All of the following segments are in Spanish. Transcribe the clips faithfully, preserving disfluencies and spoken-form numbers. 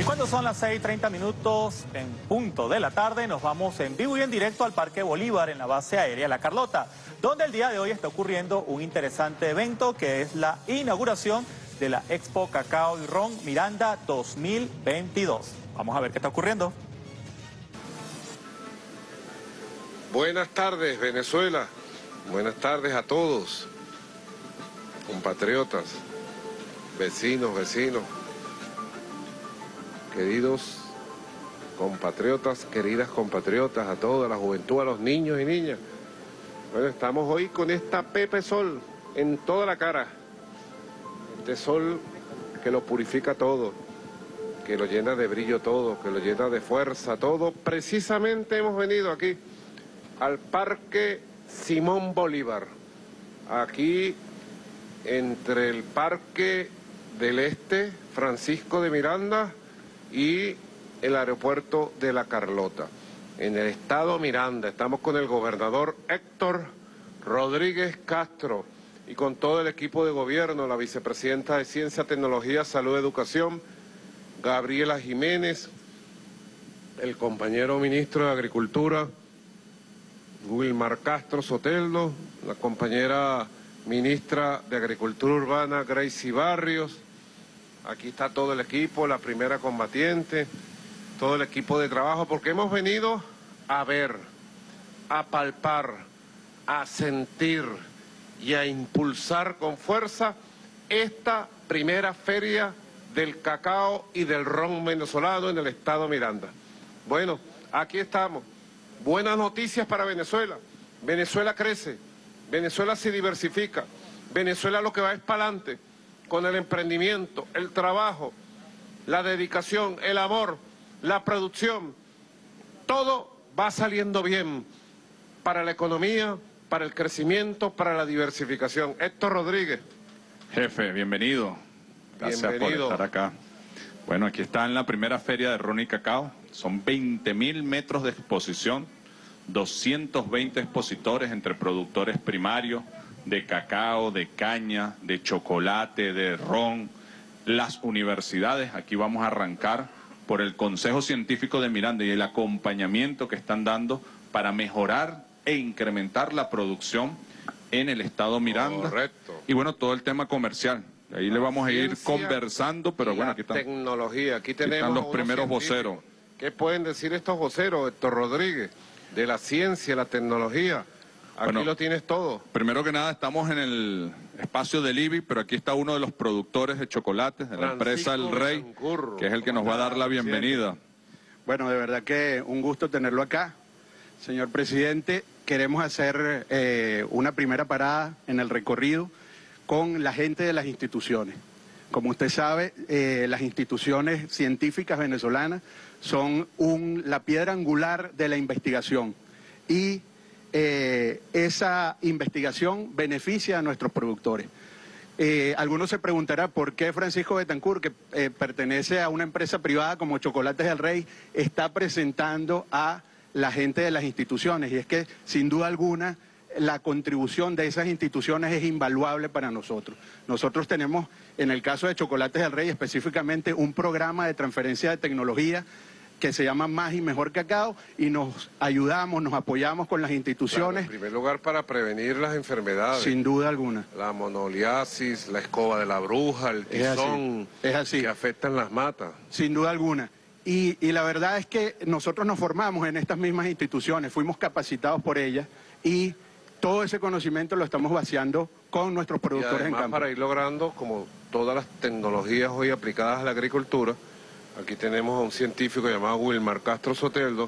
Cuando son las seis y treinta minutos en punto de la tarde, nos vamos en vivo y en directo al Parque Bolívar en la base aérea La Carlota, donde el día de hoy está ocurriendo un interesante evento que es la inauguración de la Expo Cacao y Ron Miranda dos mil veintidós. Vamos a ver qué está ocurriendo. Buenas tardes, Venezuela. Buenas tardes a todos, compatriotas, vecinos, vecinos, queridos compatriotas, queridas compatriotas, a toda la juventud, a los niños y niñas. Bueno, estamos hoy con esta Pepe Sol en toda la cara. Este sol que lo purifica todo, que lo llena de brillo todo, que lo llena de fuerza todo. Precisamente hemos venido aquí al Parque Simón Bolívar, aquí entre el Parque del Este, Francisco de Miranda, y el aeropuerto de La Carlota, en el estado Miranda. Estamos con el gobernador Héctor Rodríguez Castro y con todo el equipo de gobierno, la vicepresidenta de Ciencia, Tecnología, Salud, Educación, Gabriela Jiménez, el compañero ministro de Agricultura, Wilmar Castro Soteldo, la compañera ministra de Agricultura Urbana, Gracie Barrios. Aquí está todo el equipo, la primera combatiente, todo el equipo de trabajo, porque hemos venido a ver, a palpar, a sentir y a impulsar con fuerza esta primera feria del cacao y del ron venezolano en el estado Miranda. Bueno, aquí estamos. Buenas noticias para Venezuela. Venezuela crece, Venezuela se diversifica, Venezuela lo que va es para adelante, con el emprendimiento, el trabajo, la dedicación, el amor, la producción. Todo va saliendo bien para la economía, para el crecimiento, para la diversificación. Héctor Rodríguez. Jefe, bienvenido. Gracias Bienvenido. por estar acá. Bueno, aquí está en la primera feria de ron y cacao. Son veinte mil metros de exposición, doscientos veinte expositores entre productores primarios de cacao, de caña, de chocolate, de ron, las universidades. Aquí vamos a arrancar por el Consejo Científico de Miranda y el acompañamiento que están dando para mejorar e incrementar la producción en el estado Miranda. Correcto. Y bueno, todo el tema comercial. Ahí le vamos a ir conversando, pero bueno, aquí están, tecnología. Aquí tenemos aquí están los unos primeros científicos. voceros. ¿Qué pueden decir estos voceros, Héctor Rodríguez? De la ciencia, la tecnología. Aquí Bueno, lo tienes todo. Primero que nada, estamos en el espacio del I B I, pero aquí está uno de los productores de chocolates de la empresa El Rey, Betancur, que es el que nos va a dar la bienvenida. Bueno, de verdad que un gusto tenerlo acá. Señor presidente, queremos hacer eh, una primera parada en el recorrido con la gente de las instituciones. Como usted sabe, eh, las instituciones científicas venezolanas son un, la piedra angular de la investigación y eh, esa investigación beneficia a nuestros productores. Eh, algunos se preguntarán por qué Francisco Betancur, que eh, pertenece a una empresa privada como Chocolates del Rey, está presentando a la gente de las instituciones, y es que sin duda alguna la contribución de esas instituciones es invaluable para nosotros. Nosotros tenemos, en el caso de Chocolates del Rey específicamente, un programa de transferencia de tecnología que se llama Más y Mejor Cacao, y nos ayudamos, nos apoyamos con las instituciones. Claro, en primer lugar, para prevenir las enfermedades. Sin duda alguna. La monoliasis, la escoba de la bruja, el Es así, tizón, es así. que afectan las matas. Sin duda alguna. Y, y la verdad es que nosotros nos formamos en estas mismas instituciones, fuimos capacitados por ellas, y todo ese conocimiento lo estamos vaciando con nuestros Y productores en además, campo. para ir logrando, como todas las tecnologías hoy aplicadas a la agricultura, aquí tenemos a un científico llamado Wilmar Castro Soteldo,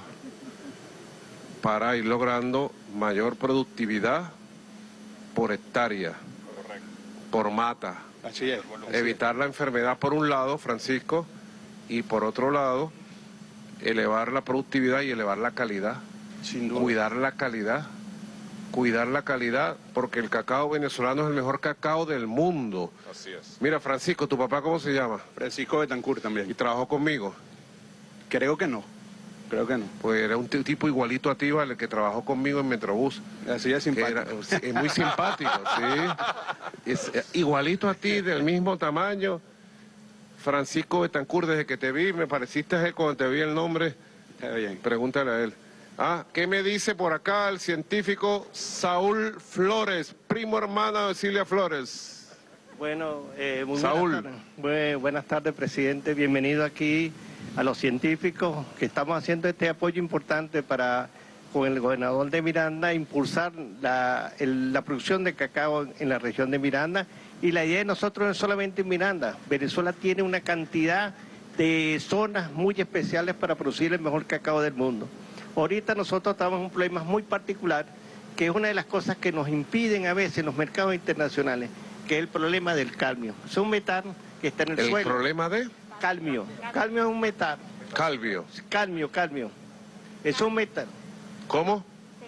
para ir logrando mayor productividad por hectárea, Correcto. por mata. Así es. Evitar la enfermedad por un lado, Francisco, y por otro lado, elevar la productividad y elevar la calidad. Sin duda. Cuidar la calidad, cuidar la calidad, porque el cacao venezolano es el mejor cacao del mundo. Así es. Mira, Francisco, ¿tu papá cómo se llama? Francisco Betancur ¿Y también. trabajó conmigo? Creo que no, creo que no. Pues era un t- tipo igualito a ti, ¿vale? Que trabajó conmigo en Metrobús. Así de Que simpático. era, es muy simpático, sí. Es eh, igualito a ti, del mismo tamaño. Francisco Betancourt, desde que te vi, me pareciste a él cuando te vi el nombre. Está bien. Pregúntale a él. Ah, ¿qué me dice por acá el científico Saúl Flores, primo hermano de Cilia Flores? Bueno, eh, muy Saúl. Buenas tardes. Bue- buenas tardes, presidente. Bienvenido aquí a los científicos que estamos haciendo este apoyo importante para, con el gobernador de Miranda, impulsar la, el- la producción de cacao en la región de Miranda. Y la idea de nosotros no es solamente en Miranda. Venezuela tiene una cantidad de zonas muy especiales para producir el mejor cacao del mundo. Ahorita nosotros estamos en un problema muy particular, que es una de las cosas que nos impiden a veces en los mercados internacionales, que es el problema del cadmio. Es un metal que está en el, ¿El suelo. problema de? Cadmio. Cadmio es un metal. Calvio. Cadmio, cadmio. Es un metal. ¿Cómo?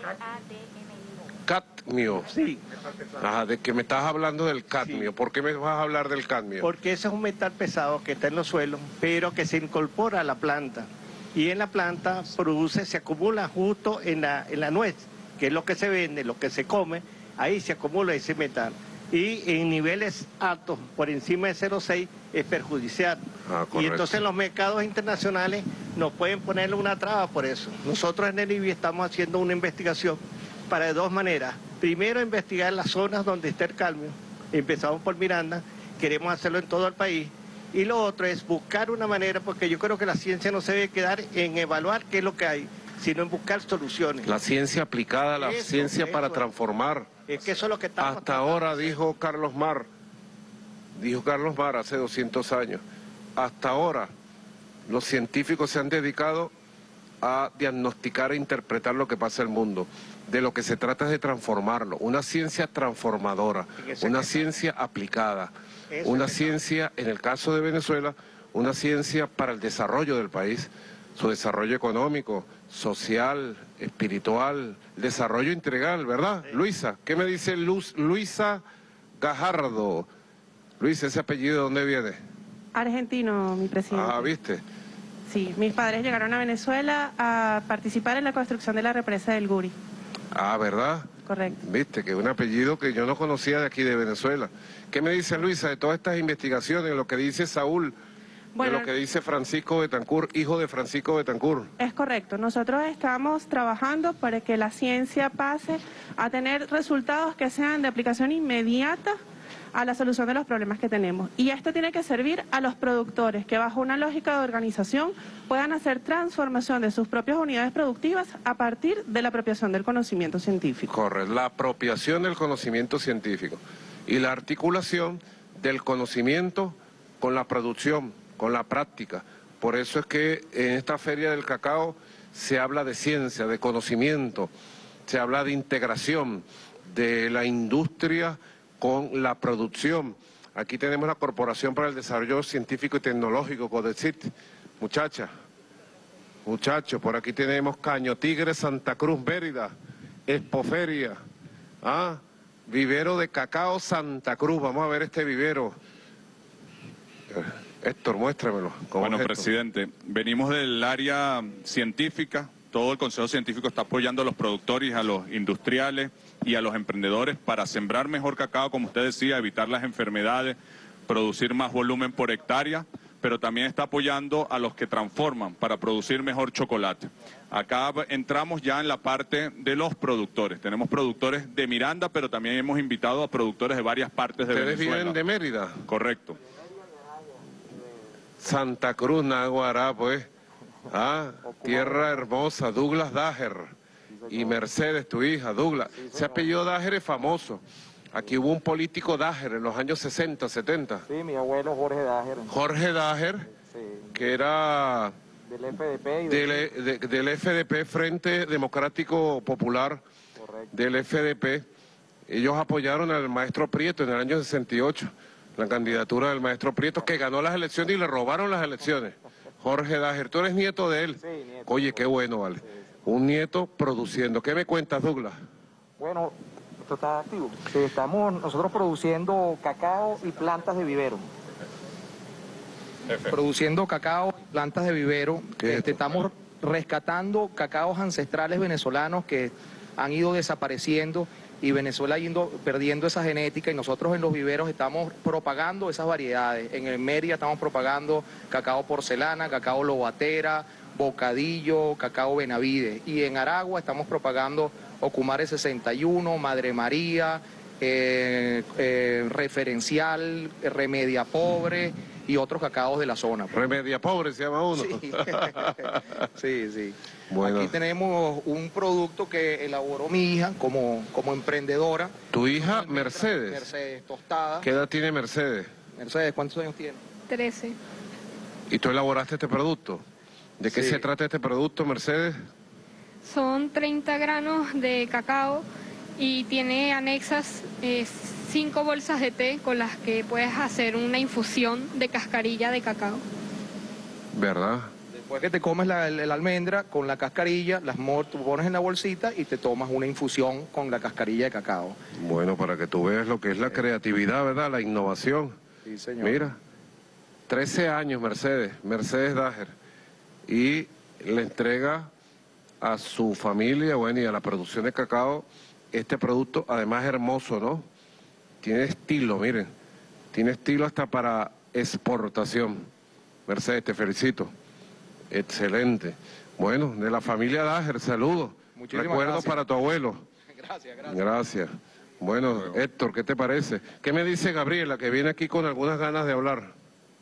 Cadmio. Sí, Ajá, de que me estás hablando del cadmio. Sí. ¿Por qué me vas a hablar del cadmio? porque ese es un metal pesado que está en los suelos, pero que se incorpora a la planta. Y en la planta produce, se acumula justo en la, en la nuez, que es lo que se vende, lo que se come, ahí se acumula ese metal. Y en niveles altos, por encima de cero coma seis, es perjudicial. Ah, y correcto. entonces los mercados internacionales nos pueden ponerle una traba por eso. Nosotros en el I B I estamos haciendo una investigación para de dos maneras. Primero, investigar las zonas donde está el cadmio. Empezamos por Miranda, queremos hacerlo en todo el país. Y lo otro es buscar una manera, porque yo creo que la ciencia no se debe quedar en evaluar qué es lo que hay, sino en buscar soluciones. La ciencia aplicada, la Eso, ciencia eso. para transformar. Es que eso es lo que estamos Hasta tratando ahora, de hacer. dijo Carlos Mar, dijo Carlos Mar hace doscientos años, hasta ahora los científicos se han dedicado a diagnosticar e interpretar lo que pasa en el mundo. De lo que se trata es de transformarlo, una ciencia transformadora, En eso una es que ciencia aplicada, Eso una es que ciencia, en el caso de Venezuela, una ciencia para el desarrollo del país, su desarrollo económico, social, espiritual, desarrollo integral, ¿verdad? Sí. Luisa, ¿qué me dice Luz, Luisa Gajardo? Luisa, ¿ese apellido de dónde viene? Argentino, mi presidente. Ah, ¿viste? Sí, mis padres llegaron a Venezuela a participar en la construcción de la represa del Guri. Ah, ¿verdad? Correcto. Viste, que es un apellido que yo no conocía de aquí de Venezuela. ¿Qué me dice Luisa de todas estas investigaciones, lo que dice Saúl, Bueno, de lo que dice Francisco Betancourt, hijo de Francisco Betancourt? es correcto. Nosotros estamos trabajando para que la ciencia pase a tener resultados que sean de aplicación inmediata a la solución de los problemas que tenemos. Y esto tiene que servir a los productores que bajo una lógica de organización puedan hacer transformación de sus propias unidades productivas a partir de la apropiación del conocimiento científico. Corre, la apropiación del conocimiento científico y la articulación del conocimiento con la producción, con la práctica. Por eso es que en esta Feria del Cacao se habla de ciencia, de conocimiento, se habla de integración de la industria con la producción. Aquí tenemos la Corporación para el Desarrollo Científico y Tecnológico, CODECIT. Muchacha, muchachos, por aquí tenemos Caño Tigre, Santa Cruz, Mérida, Expoferia, ah, vivero de cacao Santa Cruz. Vamos a ver este vivero. Eh, Héctor, muéstramelo. ¿Cómo Bueno, es esto? presidente, venimos del área científica, todo el Consejo Científico está apoyando a los productores, a los industriales y a los emprendedores para sembrar mejor cacao, como usted decía, evitar las enfermedades, producir más volumen por hectárea, pero también está apoyando a los que transforman para producir mejor chocolate. Acá entramos ya en la parte de los productores. Tenemos productores de Miranda, pero también hemos invitado a productores de varias partes de ¿Ustedes Venezuela. viven de Mérida? Correcto. Santa Cruz, Naguará, pues. Ah, tierra hermosa, Douglas Dager. Y Mercedes, tu hija, Douglas. Ese apellido Dager es famoso. Aquí hubo un político Dager en los años sesenta, setenta. Sí, mi abuelo Jorge Dager, Jorge Dager, sí, que era del F D P y del, del... de- del F D P, Frente Democrático Popular, Correcto. del F D P. Ellos apoyaron al maestro Prieto en el año sesenta y ocho, la candidatura del maestro Prieto, que ganó las elecciones y le robaron las elecciones. Jorge Dager, tú eres nieto de él. Sí, nieto. Oye, qué bueno, vale. Un nieto produciendo. ¿Qué me cuentas, Douglas? Bueno, esto está activo. Sí, estamos nosotros produciendo cacao y plantas de vivero. Produciendo cacao y plantas de vivero. ¿Qué es Este, esto? estamos rescatando cacaos ancestrales venezolanos que han ido desapareciendo y Venezuela yendo, perdiendo esa genética, y nosotros en los viveros estamos propagando esas variedades. En el Mérida estamos propagando cacao porcelana, cacao lobatera, bocadillo, cacao Benavides, y en Aragua estamos propagando Ocumare sesenta y uno, Madre María, eh, eh, Referencial, Remedia Pobre y otros cacaos de la zona. Remedia Pobre se llama uno. Sí, sí, sí. Bueno. Aquí tenemos un producto que elaboró mi hija como, como emprendedora. ¿Tu hija Mercedes? Mercedes, tostada. ¿Qué edad tiene Mercedes? Mercedes, ¿cuántos años tiene? trece. ¿Y tú elaboraste este producto? ¿De qué Sí. se trata este producto, Mercedes? Son treinta granos de cacao y tiene anexas eh, cinco bolsas de té con las que puedes hacer una infusión de cascarilla de cacao. ¿Verdad? Después que te comes la, la almendra con la cascarilla, las mor- tú pones en la bolsita y te tomas una infusión con la cascarilla de cacao. Bueno, para que tú veas lo que es la creatividad, ¿verdad? La innovación. Sí, señor. Mira, trece años Mercedes, Mercedes Daher, y le entrega a su familia, bueno, y a la producción de cacao, este producto, además hermoso, ¿no? Tiene estilo, miren, tiene estilo hasta para exportación. Mercedes, te felicito. Excelente. Bueno, de la familia Daher, saludos. Muchísimas Recuerdos gracias. para tu abuelo. Gracias, gracias. Gracias. Bueno, Héctor, ¿qué te parece? ¿Qué me dice Gabriela, que viene aquí con algunas ganas de hablar?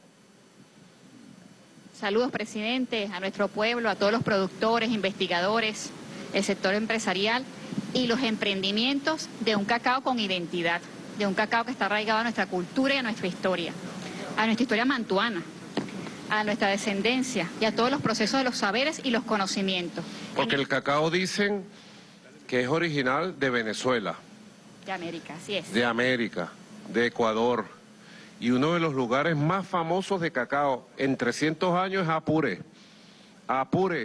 Saludos, presidente, a nuestro pueblo, a todos los productores, investigadores, el sector empresarial y los emprendimientos de un cacao con identidad, de un cacao que está arraigado a nuestra cultura y a nuestra historia, a nuestra historia mantuana, a nuestra descendencia y a todos los procesos de los saberes y los conocimientos. Porque el cacao dicen que es original de Venezuela, De América, así es. de América, de Ecuador. Y uno de los lugares más famosos de cacao en trescientos años es Apure. Apure.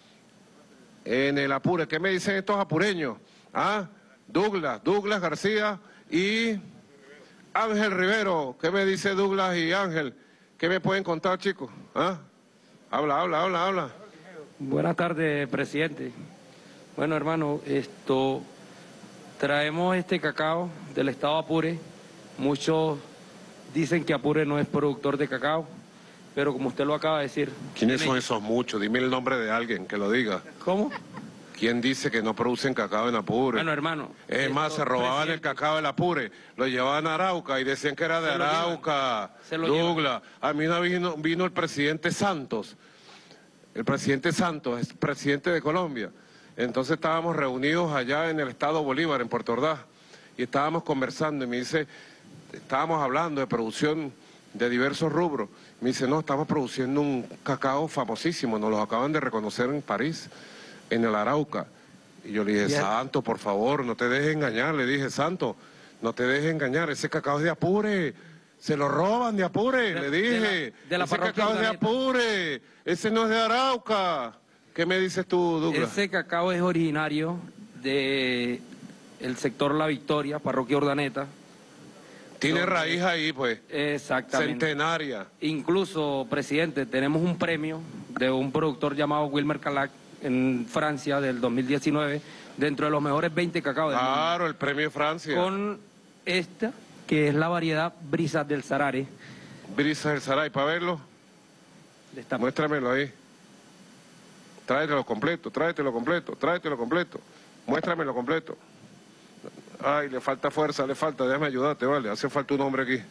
En el Apure, ¿qué me dicen estos apureños? Ah, Douglas, Douglas García y Ángel Rivero. ¿Qué me dice Douglas y Ángel? ¿Qué me pueden contar, chicos? ¿Ah? Habla, habla, habla, habla. Buenas tardes, presidente. Bueno, hermano, esto traemos este cacao del estado Apure. Muchos dicen que Apure no es productor de cacao, pero como usted lo acaba de decir... ¿Quiénes tiene- son esos muchos? Dime el nombre de alguien que lo diga. ¿Cómo? ¿Quién dice que no producen cacao en Apure? Bueno, hermano... Es más, esto, se robaban el presidente, cacao del Apure, lo llevaban a Arauca y decían que era de Se lo llevan. Arauca. Se lo Douglas, a mí una vez vino, vino el presidente Santos, el presidente Santos, es presidente de Colombia. Entonces estábamos reunidos allá en el estado Bolívar, en Puerto Ordaz, y estábamos conversando y me dice, estábamos hablando de producción de diversos rubros. Me dice, no, estamos produciendo un cacao famosísimo, nos lo acaban de reconocer en París, en el Arauca. Y yo le dije, Bien. Santo, por favor, no te dejes engañar. Le dije, Santo, no te dejes engañar, ese cacao es de Apure, se lo roban de Apure, De- le de dije. la- de la ese parroquia cacao es de Urdaneta. Apure, ese no es de Arauca. ¿Qué me dices tú, Douglas? Ese cacao es originario de el sector La Victoria, parroquia Urdaneta. Tiene donde- raíz ahí, pues, Exactamente. centenaria. Incluso, presidente, tenemos un premio de un productor llamado Wilmer Calac en Francia del dos mil diecinueve, dentro de los mejores veinte cacaos del mundo, Claro, el premio Francia. con esta, que es la variedad Brisas del Sarare. Brisa del Saray, para verlo, de esta- muéstramelo ahí. Tráetelo completo, tráetelo completo, tráetelo completo. Muéstramelo completo. Ay, le falta fuerza, le falta, déjame ayudarte, vale. Hace falta un hombre aquí.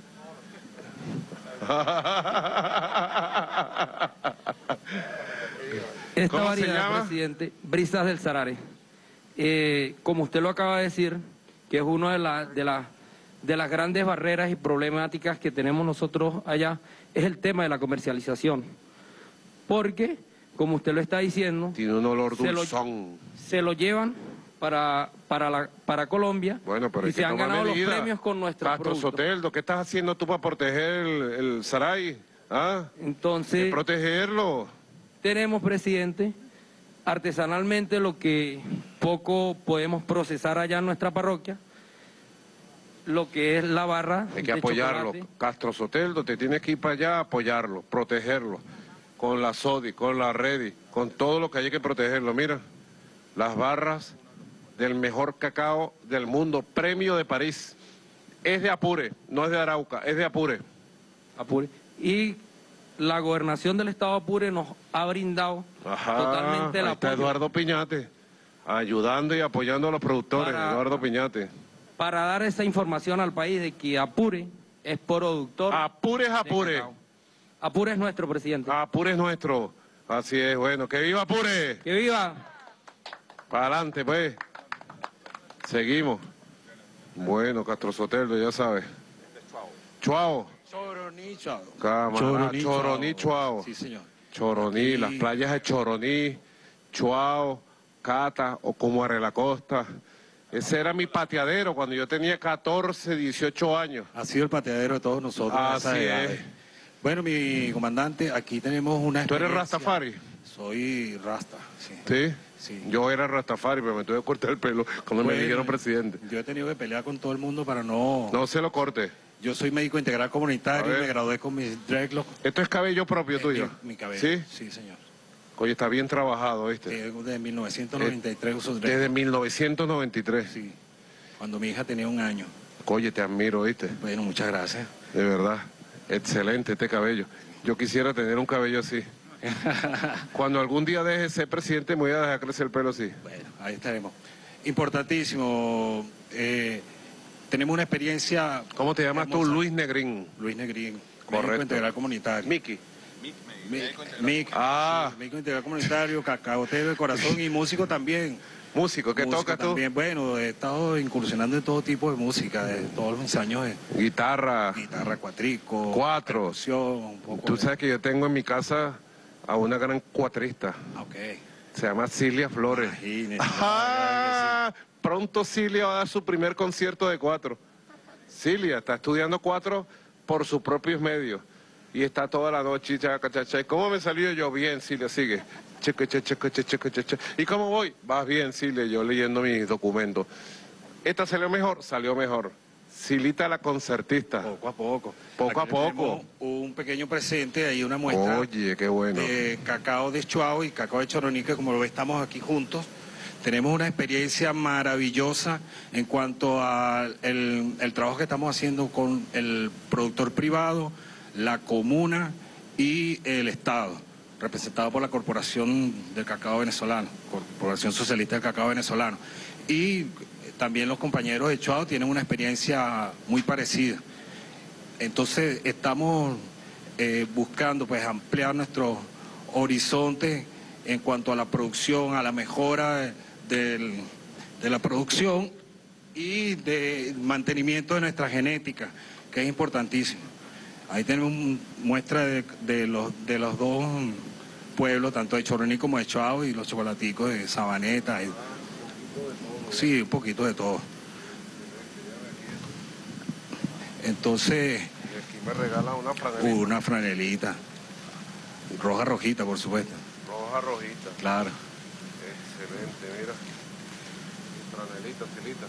Esta ¿Cómo se variedad, llama? presidente, Brisas del Sarare. Eh, como usted lo acaba de decir, que es una de, la- de, la- de las grandes barreras y problemáticas que tenemos nosotros allá, es el tema de la comercialización. Porque, como usted lo está diciendo, Tiene un olor Se lo- dulzón. se lo llevan para, para, la, para Colombia Bueno, pero y hay que se han tomar ganado medidas. los premios con nuestros Castro productos. Soteldo, ¿qué estás haciendo tú para proteger el, el Saray? ¿Ah? Hay que Entonces, protegerlo. tenemos, presidente, artesanalmente lo que poco podemos procesar allá en nuestra parroquia, lo que es la barra Hay que de apoyarlo. chocolate. Castro Soteldo, te tienes que ir para allá a apoyarlo, protegerlo. Con la SODI, con la REDI, con todo lo que hay que protegerlo. Mira, las barras del mejor cacao del mundo, premio de París. Es de Apure, no es de Arauca, es de Apure. Apure. Y la gobernación del estado de Apure nos ha brindado Ajá, totalmente el ahí está apoyo Eduardo Piñate, ayudando y apoyando a los productores, Para- Eduardo Piñate. para dar esa información al país de que Apure es productor. Apure es de Apure. cacao. Apure es nuestro presidente. Apure es nuestro. Así es, bueno, que viva Apure. ¡Que viva! Para adelante, pues. Seguimos. Bueno, Castro Sotelo, ya sabes. Chuao. Choroní, Chuao. Cámara, Choroní, Choroní, Chuao. Sí, señor. Choroní, Aquí. las playas de Choroní, Chuao, Cata o como Arrelacosta. Ese era mi pateadero cuando yo tenía catorce, dieciocho años. Ha sido el pateadero de todos nosotros. a esas Así edades. es. Bueno, mi comandante, aquí tenemos una ¿Tú eres experiencia- Rastafari? Soy Rasta, sí. ¿Sí? Sí. Yo era Rastafari, pero me tuve que cortar el pelo cuando me Bueno, eligieron presidente. Yo he tenido que pelear con todo el mundo para no... No se lo corte. Yo soy médico integral A comunitario, ver. me gradué con mis dreadlocks. ¿Esto es cabello propio Eh, tuyo? Mi, mi cabello. ¿Sí? Sí, señor. Oye, está bien trabajado, ¿viste? Eh, de mil novecientos noventa y tres uso dreadlocks. Desde mil novecientos noventa y tres. Sí. Cuando mi hija tenía un año. Oye, te admiro, ¿viste? Bueno, muchas gracias. De verdad. Excelente este cabello. Yo quisiera tener un cabello así. Cuando algún día deje de ser presidente, me voy a dejar crecer el pelo así. Bueno, ahí estaremos. Importantísimo. eh, tenemos una experiencia... ¿Cómo te llamas tú? hermosa. Luis Negrín. Luis Negrín. Correcto. Médico integral comunitario. Miki. Mi- Mic, Ah. sí, médico integral comunitario, cacaotero de corazón y músico también. Músico, ¿qué Músico tocas tú? también. Bueno, he estado incursionando en todo tipo de música, de todos mis años de Guitarra. guitarra, cuatrico, Cuatro. percusión, un poco Tú de- sabes que yo tengo en mi casa a una gran cuatrista. Ah, ok. Se llama Cilia Flores. Imagínese. Ajá. Pronto Cilia va a dar su primer concierto de cuatro. Cilia está estudiando cuatro por sus propios medios. Y está toda la noche, chaca, chacha. ¿Y cómo me salió yo? Bien, Cilia, sigue. Cheque, cheque, cheque, cheque, cheque, cheque. ¿Y cómo voy? Vas bien, Cilia, yo leyendo mis documentos. ¿Esta salió mejor? Salió mejor. Cilita la concertista. Poco a poco. Poco Aquí a le poco. tenemos un pequeño presente, ahí una muestra Oye, qué bueno. de cacao de Chuao y cacao de Choroní, que como lo ves, estamos aquí juntos. Tenemos una experiencia maravillosa en cuanto al el, el trabajo que estamos haciendo con el productor privado, la comuna y el Estado, representado por la Corporación del Cacao Venezolano, Corporación Socialista del Cacao Venezolano. Y también los compañeros de Chuao tienen una experiencia muy parecida. Entonces estamos eh, buscando pues ampliar nuestros horizontes en cuanto a la producción, a la mejora del- de la producción y de mantenimiento de nuestra genética, que es importantísimo. Ahí tenemos un- muestra de, de los, de los dos pueblos, tanto de Choroní como de Chuao, y los chocolaticos de Sabaneta. y- sí, un poquito de todo. Entonces, Y aquí me regala una franelita. una franelita, roja rojita, por supuesto. Roja, rojita. Claro. Excelente, mira. Franelita, Cilita.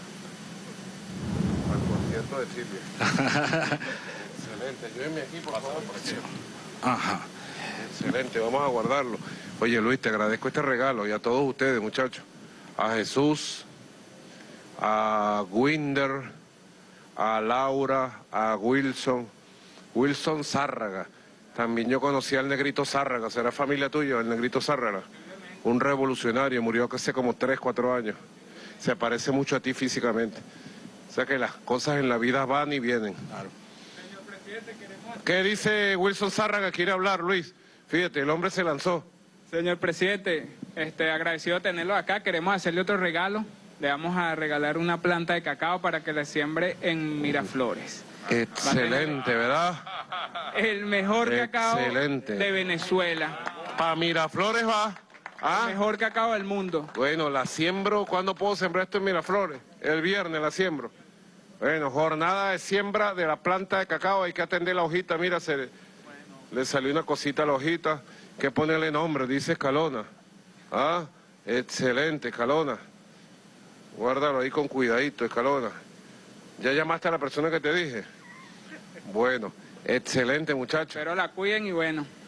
Al concierto de Silvia. Excelente. Ayúdenme aquí, por favor. Ajá. Excelente, vamos a guardarlo. Oye, Luis, te agradezco este regalo y a todos ustedes, muchachos. A Jesús, a Winder, a Laura, a Wilson, Wilson Zárraga. También yo conocí al negrito Zárraga, será familia tuya, el negrito Zárraga. Un revolucionario, murió hace como tres, cuatro años. Se parece mucho a ti físicamente. O sea que las cosas en la vida van y vienen. Claro. ¿Qué dice Wilson Zárraga? ¿Quiere hablar, Luis? Fíjate, el hombre se lanzó. Señor presidente, este, agradecido de tenerlo acá. Queremos hacerle otro regalo. Le vamos a regalar una planta de cacao para que la siembre en Miraflores. Excelente, ¿verdad? El mejor cacao Excelente. de Venezuela. Para Miraflores va. ¿Ah? El mejor cacao del mundo. Bueno, la siembro. ¿Cuándo puedo sembrar esto en Miraflores? El viernes la siembro. Bueno, jornada de siembra de la planta de cacao. Hay que atender la hojita. Mira, se le, le salió una cosita a la hojita. Que ponerle nombre, dice Escalona. Ah, excelente, Escalona. Guárdalo ahí con cuidadito, Escalona. ¿Ya llamaste a la persona que te dije? Bueno, excelente, muchacho. Pero la cuiden y bueno.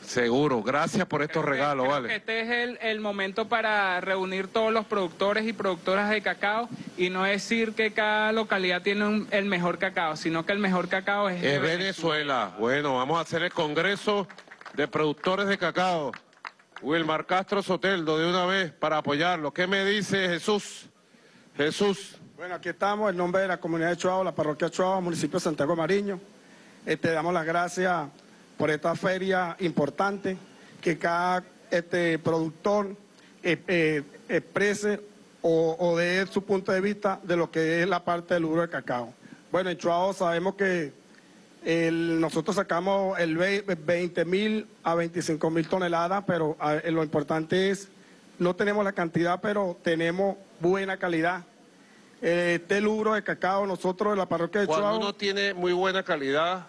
Seguro, gracias por estos Creo que- regalos, creo vale. que este es el, el momento para reunir todos los productores y productoras de cacao y no decir que cada localidad tiene un- el mejor cacao, sino que el mejor cacao es, de Es Venezuela. Bueno, vamos a hacer el Congreso de Productores de Cacao. Wilmar Castro Soteldo, de una vez, para apoyarlo. ¿Qué me dice Jesús? Jesús. Bueno, aquí estamos, en nombre de la comunidad de Chuao, la parroquia Chuao, municipio de Santiago Mariño. Este, damos las gracias por esta feria importante, que cada este, productor eh, eh, exprese o, o dé su punto de vista de lo que es la parte del rubro de cacao. Bueno, en Chuao sabemos que el, nosotros sacamos el veinte mil a veinticinco mil toneladas, pero a, lo importante es, no tenemos la cantidad, pero tenemos buena calidad. Este rubro de cacao, nosotros en la parroquia de Cuando Chuao... uno tiene muy buena calidad,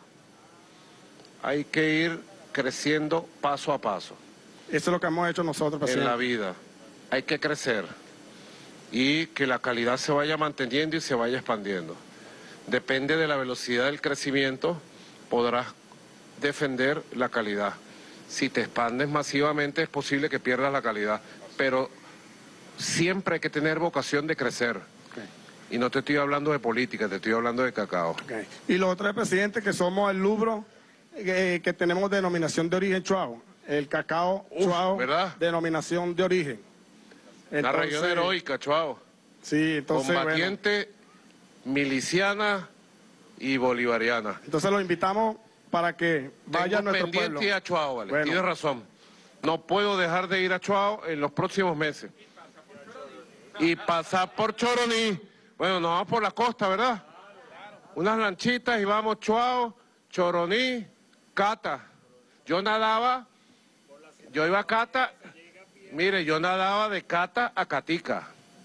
hay que ir creciendo paso a paso. Eso es lo que hemos hecho nosotros, presidente. En la vida. Hay que crecer y que la calidad se vaya manteniendo y se vaya expandiendo. Depende de la velocidad del crecimiento, podrás defender la calidad. Si te expandes masivamente es posible que pierdas la calidad, pero siempre hay que tener vocación de crecer. Okay. Y no te estoy hablando de política, te estoy hablando de cacao. Okay. Y lo otro es, presidente, que somos el rubro eh, que tenemos denominación de origen Chuao. El cacao Uf, Chuao, ¿verdad? denominación de origen. Una región heroica, Chuao. Sí, entonces, combatiente, bueno, miliciana y bolivariana. Entonces los invitamos para que vaya a nuestro pendiente pueblo. a Chuao, vale. Bueno. Tienes razón. No puedo dejar de ir a Chuao en los próximos meses. Y pasar por Choroní. Bueno, nos vamos por la costa, ¿verdad? Unas lanchitas y vamos Chuao, Choroní, Cata. Yo nadaba, yo iba a Cata, mire, yo nadaba de Cata a Catica.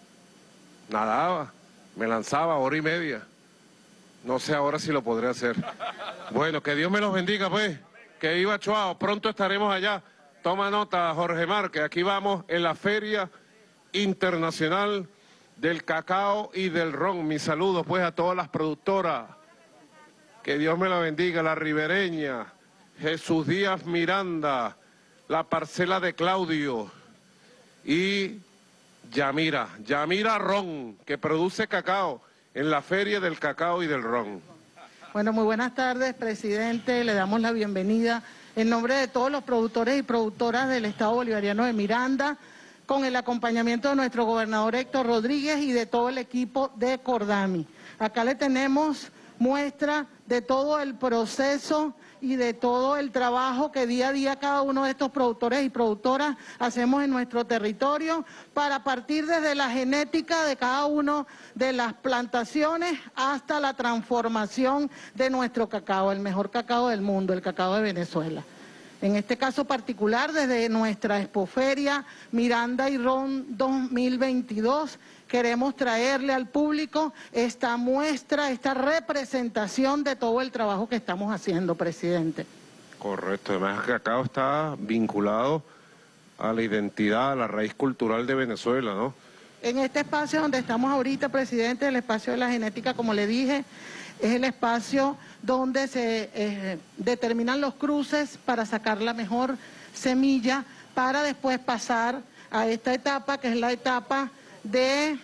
Nadaba, me lanzaba hora y media. No sé ahora si lo podré hacer. Bueno, que Dios me los bendiga, pues. Que viva Chuao, pronto estaremos allá. Toma nota, Jorge Mar, que aquí vamos en la Feria Internacional del Cacao y del Ron. Mis saludos, pues, a todas las productoras. Que Dios me la bendiga, la ribereña, Jesús Díaz Miranda, la parcela de Claudio y Yamira, Yamira Ron, que produce cacao en la Feria del Cacao y del Ron. Bueno, muy buenas tardes, presidente. Le damos la bienvenida en nombre de todos los productores y productoras del Estado Bolivariano de Miranda, con el acompañamiento de nuestro gobernador Héctor Rodríguez y de todo el equipo de Cordami. Acá le tenemos muestra de todo el proceso y de todo el trabajo que día a día cada uno de estos productores y productoras hacemos en nuestro territorio para partir desde la genética de cada uno de las plantaciones hasta la transformación de nuestro cacao, el mejor cacao del mundo, el cacao de Venezuela. En este caso particular, desde nuestra expoferia Miranda y Ron dos mil veintidós, queremos traerle al público esta muestra, esta representación de todo el trabajo que estamos haciendo, presidente. Correcto, además el cacao está vinculado a la identidad, a la raíz cultural de Venezuela, ¿no? En este espacio donde estamos ahorita, presidente, el espacio de la genética, como le dije, es el espacio donde se eh, determinan los cruces para sacar la mejor semilla, para después pasar a esta etapa, que es la etapa de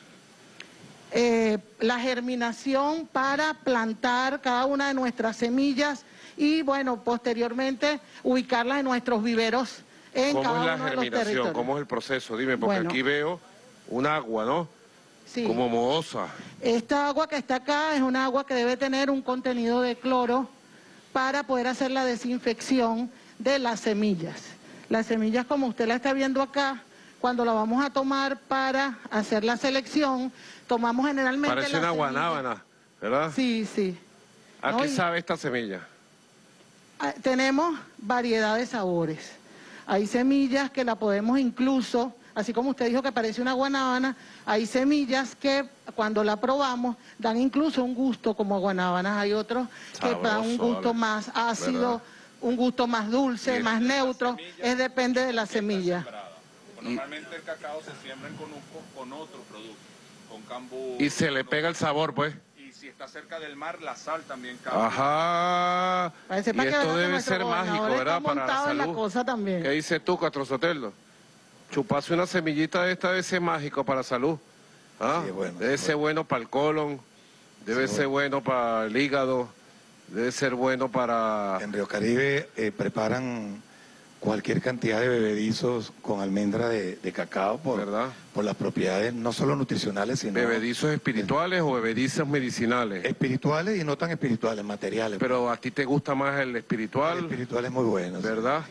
eh, la germinación para plantar cada una de nuestras semillas y, bueno, posteriormente ubicarlas en nuestros viveros en ¿Cómo cada es la uno de los germinación? territorios. ¿Cómo es el proceso? Dime, porque Bueno. aquí veo un agua, ¿no? Sí. Como mohosa. Esta agua que está acá es una agua que debe tener un contenido de cloro para poder hacer la desinfección de las semillas. Las semillas, como usted la está viendo acá, cuando la vamos a tomar para hacer la selección, tomamos generalmente Parece la una semilla. guanábana, ¿verdad? Sí, sí. ¿A No, qué y- sabe esta semilla? Ah, tenemos variedad de sabores. Hay semillas que la podemos incluso, así como usted dijo que parece una guanábana, hay semillas que cuando la probamos dan incluso un gusto como guanábanas. Hay otros que Sabroso, dan un gusto vale. más ácido, ¿Verdad? un gusto más dulce, Y más es- neutro. Es depende de la semilla. Normalmente el cacao se siembra con, un, con otro producto, con cambú. Y se le pega el sabor, pues. Y si está cerca del mar, la sal también cabe. Ajá. Parece Y para que esto vean que debe nuestro ser mágico, gobernador ¿verdad? está Para la montado en la salud. cosa también. ¿Qué dices tú, Castro Soteldo? Chuparse una semillita de esta debe ser mágico para la salud. ¿Ah? Sí, bueno, debe sí, ser bueno para el colon, debe Sí, ser bueno para el hígado, debe ser bueno para... En Río Caribe eh, preparan cualquier cantidad de bebedizos con almendra de, de cacao por, ¿verdad? por las propiedades no solo nutricionales, sino ¿Bebedizos espirituales o bebedizos medicinales? espirituales y no tan espirituales, materiales. Pero a ti te gusta más el espiritual, El espiritual es muy bueno. sí. ¿verdad?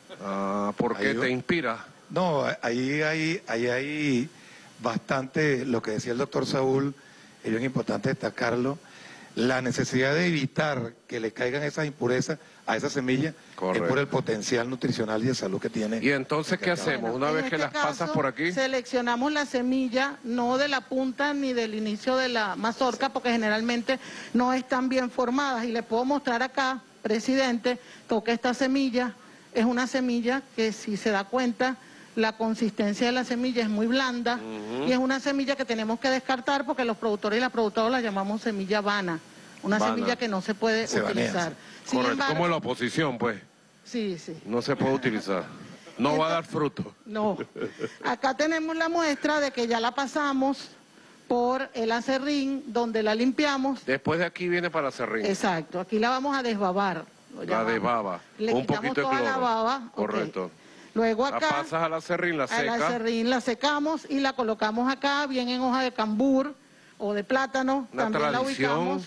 Ah, ¿por qué Ahí te va. inspira? No, ahí hay, ahí hay bastante, lo que decía el doctor Saúl, es bien importante destacarlo, la necesidad de evitar que le caigan esas impurezas a esa semilla Correcto. es por el potencial nutricional y de salud que tiene. ¿Y entonces qué el cacao. hacemos? Una En vez que este las pasas caso, por aquí, seleccionamos la semilla, no de la punta ni del inicio de la mazorca, porque generalmente no están bien formadas. Y les puedo mostrar acá, presidente, toque esta semilla. Es una semilla que, si se da cuenta, la consistencia de la semilla es muy blanda. Ujú. Y es una semilla que tenemos que descartar porque los productores y las productoras la llamamos semilla vana. Una Vana. semilla que no se puede Se banea, utilizar. Sin correcto, embargo- como la oposición, pues, Sí, sí. no se puede utilizar. No va a dar fruto. No. Acá tenemos la muestra de que ya la pasamos por el acerrín, donde la limpiamos. Después de aquí viene para Serrín. Exacto, aquí la vamos a desbabar. lo La llamamos. de baba. Le Un quitamos poquito de toda cloro. la baba. ok. Correcto. Luego La acá, pasas a la Serrín, la al seca. acerrín la secamos y la colocamos acá, bien en hoja de cambur o de plátano. Una También la tradición ubicamos.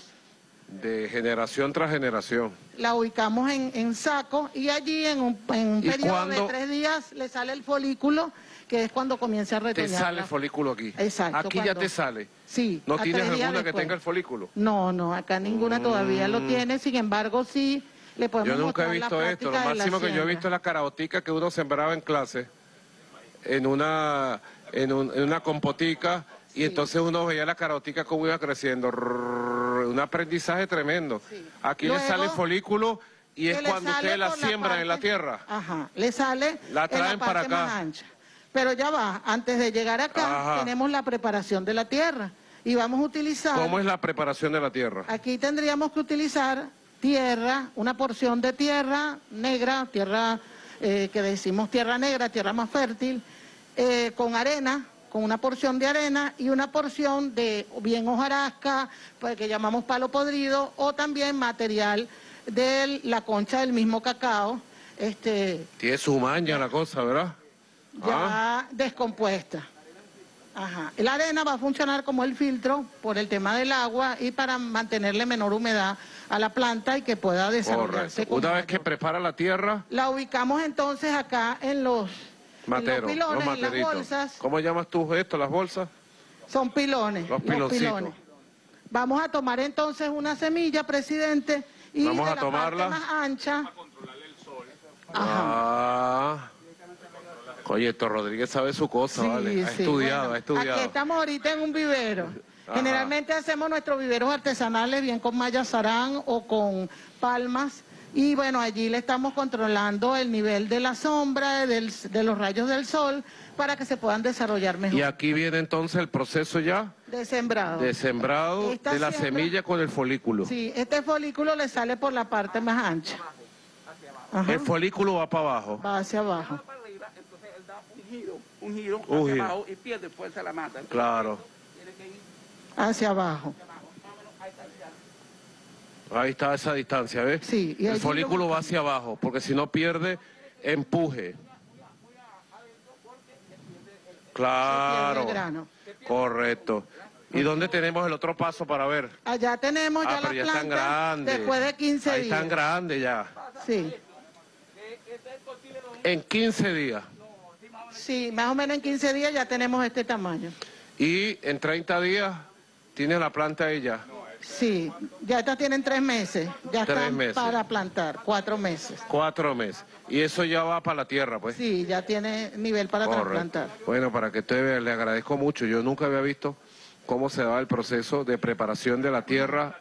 de generación tras generación. La ubicamos en, en saco y allí en un, en un ¿Y periodo cuándo? de tres días le sale el folículo, que es cuando comienza a Te retoñar. sale la- el folículo aquí. Exacto, Aquí ya cuando- te sale. Sí. ¿No a tienes tres días alguna que después. tenga el folículo? No, no, acá ninguna todavía lo Mm. tiene, sin embargo sí le podemos Yo nunca he mostrar la visto esto. Lo práctica de la máximo que yo he siembra. visto es la caraotica que uno sembraba en clase, en una, en un- en una compotica, y entonces uno veía la caraotica cómo iba creciendo. Rrrr, un aprendizaje tremendo. Aquí Luego, le sale el folículo y que es le cuando sale ustedes la por la siembran en la parte- tierra. Ajá, le sale La en traen la para parte acá. más ancha. Pero ya va, antes de llegar acá Ajá. tenemos la preparación de la tierra y vamos a utilizar... ¿Cómo es la preparación de la tierra? Aquí tendríamos que utilizar tierra, una porción de tierra negra, tierra eh, que decimos tierra negra, tierra más fértil, eh, con arena, con una porción de arena y una porción de bien hojarasca, pues, que llamamos palo podrido, o también material de la concha del mismo cacao, este, Tiene su maña la cosa, ¿verdad? ya Ah. descompuesta. Ajá. La arena va a funcionar como el filtro por el tema del agua y para mantenerle menor humedad a la planta y que pueda desarrollarse. Correcto. con Una vez mayor- que prepara la tierra, La ubicamos entonces acá en los, en materos, los pilones, los en las materitos. bolsas. ¿Cómo llamas tú esto, las bolsas? Son pilones. Los piloncitos. Vamos a tomar entonces una semilla, presidente, y Vamos de a la tomarla. parte más ancha. Ah. Oye, esto Rodríguez sabe su cosa, Sí, ¿vale? Ha sí, estudiado, bueno, ha estudiado. Aquí estamos ahorita en un vivero. Ajá. Generalmente hacemos nuestros viveros artesanales bien con mayazarán o con palmas. Y bueno, allí le estamos controlando el nivel de la sombra, del- de los rayos del sol, para que se puedan desarrollar mejor. Y aquí viene entonces el proceso ya De sembrado. de sembrado Esta de la siembra- semilla con el folículo. Sí, este folículo le sale por la parte más ancha. Ajá. El folículo va para abajo. Va hacia abajo. Un giro, un giro Un hacia giro. abajo y pierde fuerza la mata. Claro. Hacia abajo. Ahí está esa distancia, ¿ves? Sí. y El allí folículo lo- va hacia abajo, porque si no pierde empuje. Claro. el grano. Correcto. ¿Y dónde tenemos el otro paso para ver? Allá tenemos Ah, ya pero la ya están planta grandes. después de quince Ahí días. están grandes ya. Sí. En quince días. Sí, más o menos en quince días ya tenemos este tamaño. Y en treinta días tiene la planta ahí ya. Sí, ya estas tienen tres meses. Ya Tres están meses. para plantar, cuatro meses. Cuatro meses. Y eso ya va para la tierra, pues. Sí, ya tiene nivel para Correcto. trasplantar. Bueno, para que usted vea, le agradezco mucho. Yo nunca había visto cómo se da el proceso de preparación de la tierra.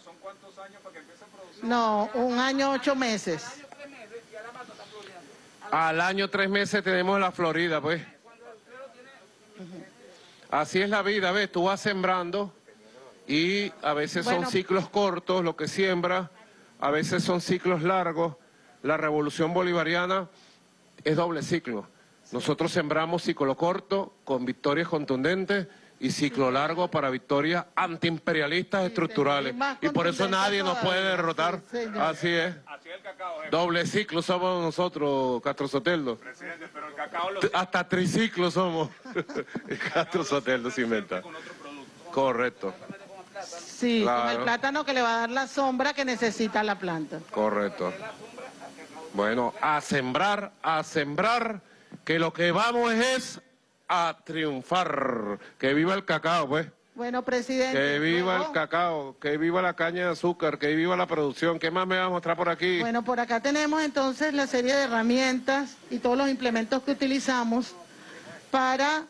No, un año, ocho meses. Al año, tres meses tenemos la Florida, pues. Así es la vida, ¿ves? Tú vas sembrando y a veces Bueno. son ciclos cortos lo que siembra, a veces son ciclos largos. La revolución bolivariana es doble ciclo. Nosotros sembramos ciclo corto con victorias contundentes y ciclo largo para victorias antiimperialistas estructurales. más Y por eso contundentes nadie nos puede todavía, derrotar. sí, señor. Así es. Doble ciclo somos nosotros, Castro Soteldo. Presidente, pero el cacao lo... Hasta triciclo somos. Castro Soteldo se inventa. Correcto. Sí, con Claro. el plátano que le va a dar la sombra que necesita la planta. Correcto. Bueno, a sembrar, a sembrar, que lo que vamos es a triunfar. Que viva el cacao, pues. Bueno, presidente. Que viva luego- el cacao, que viva la caña de azúcar, que viva la producción. ¿Qué más me va a mostrar por aquí? Bueno, por acá tenemos entonces la serie de herramientas y todos los implementos que utilizamos para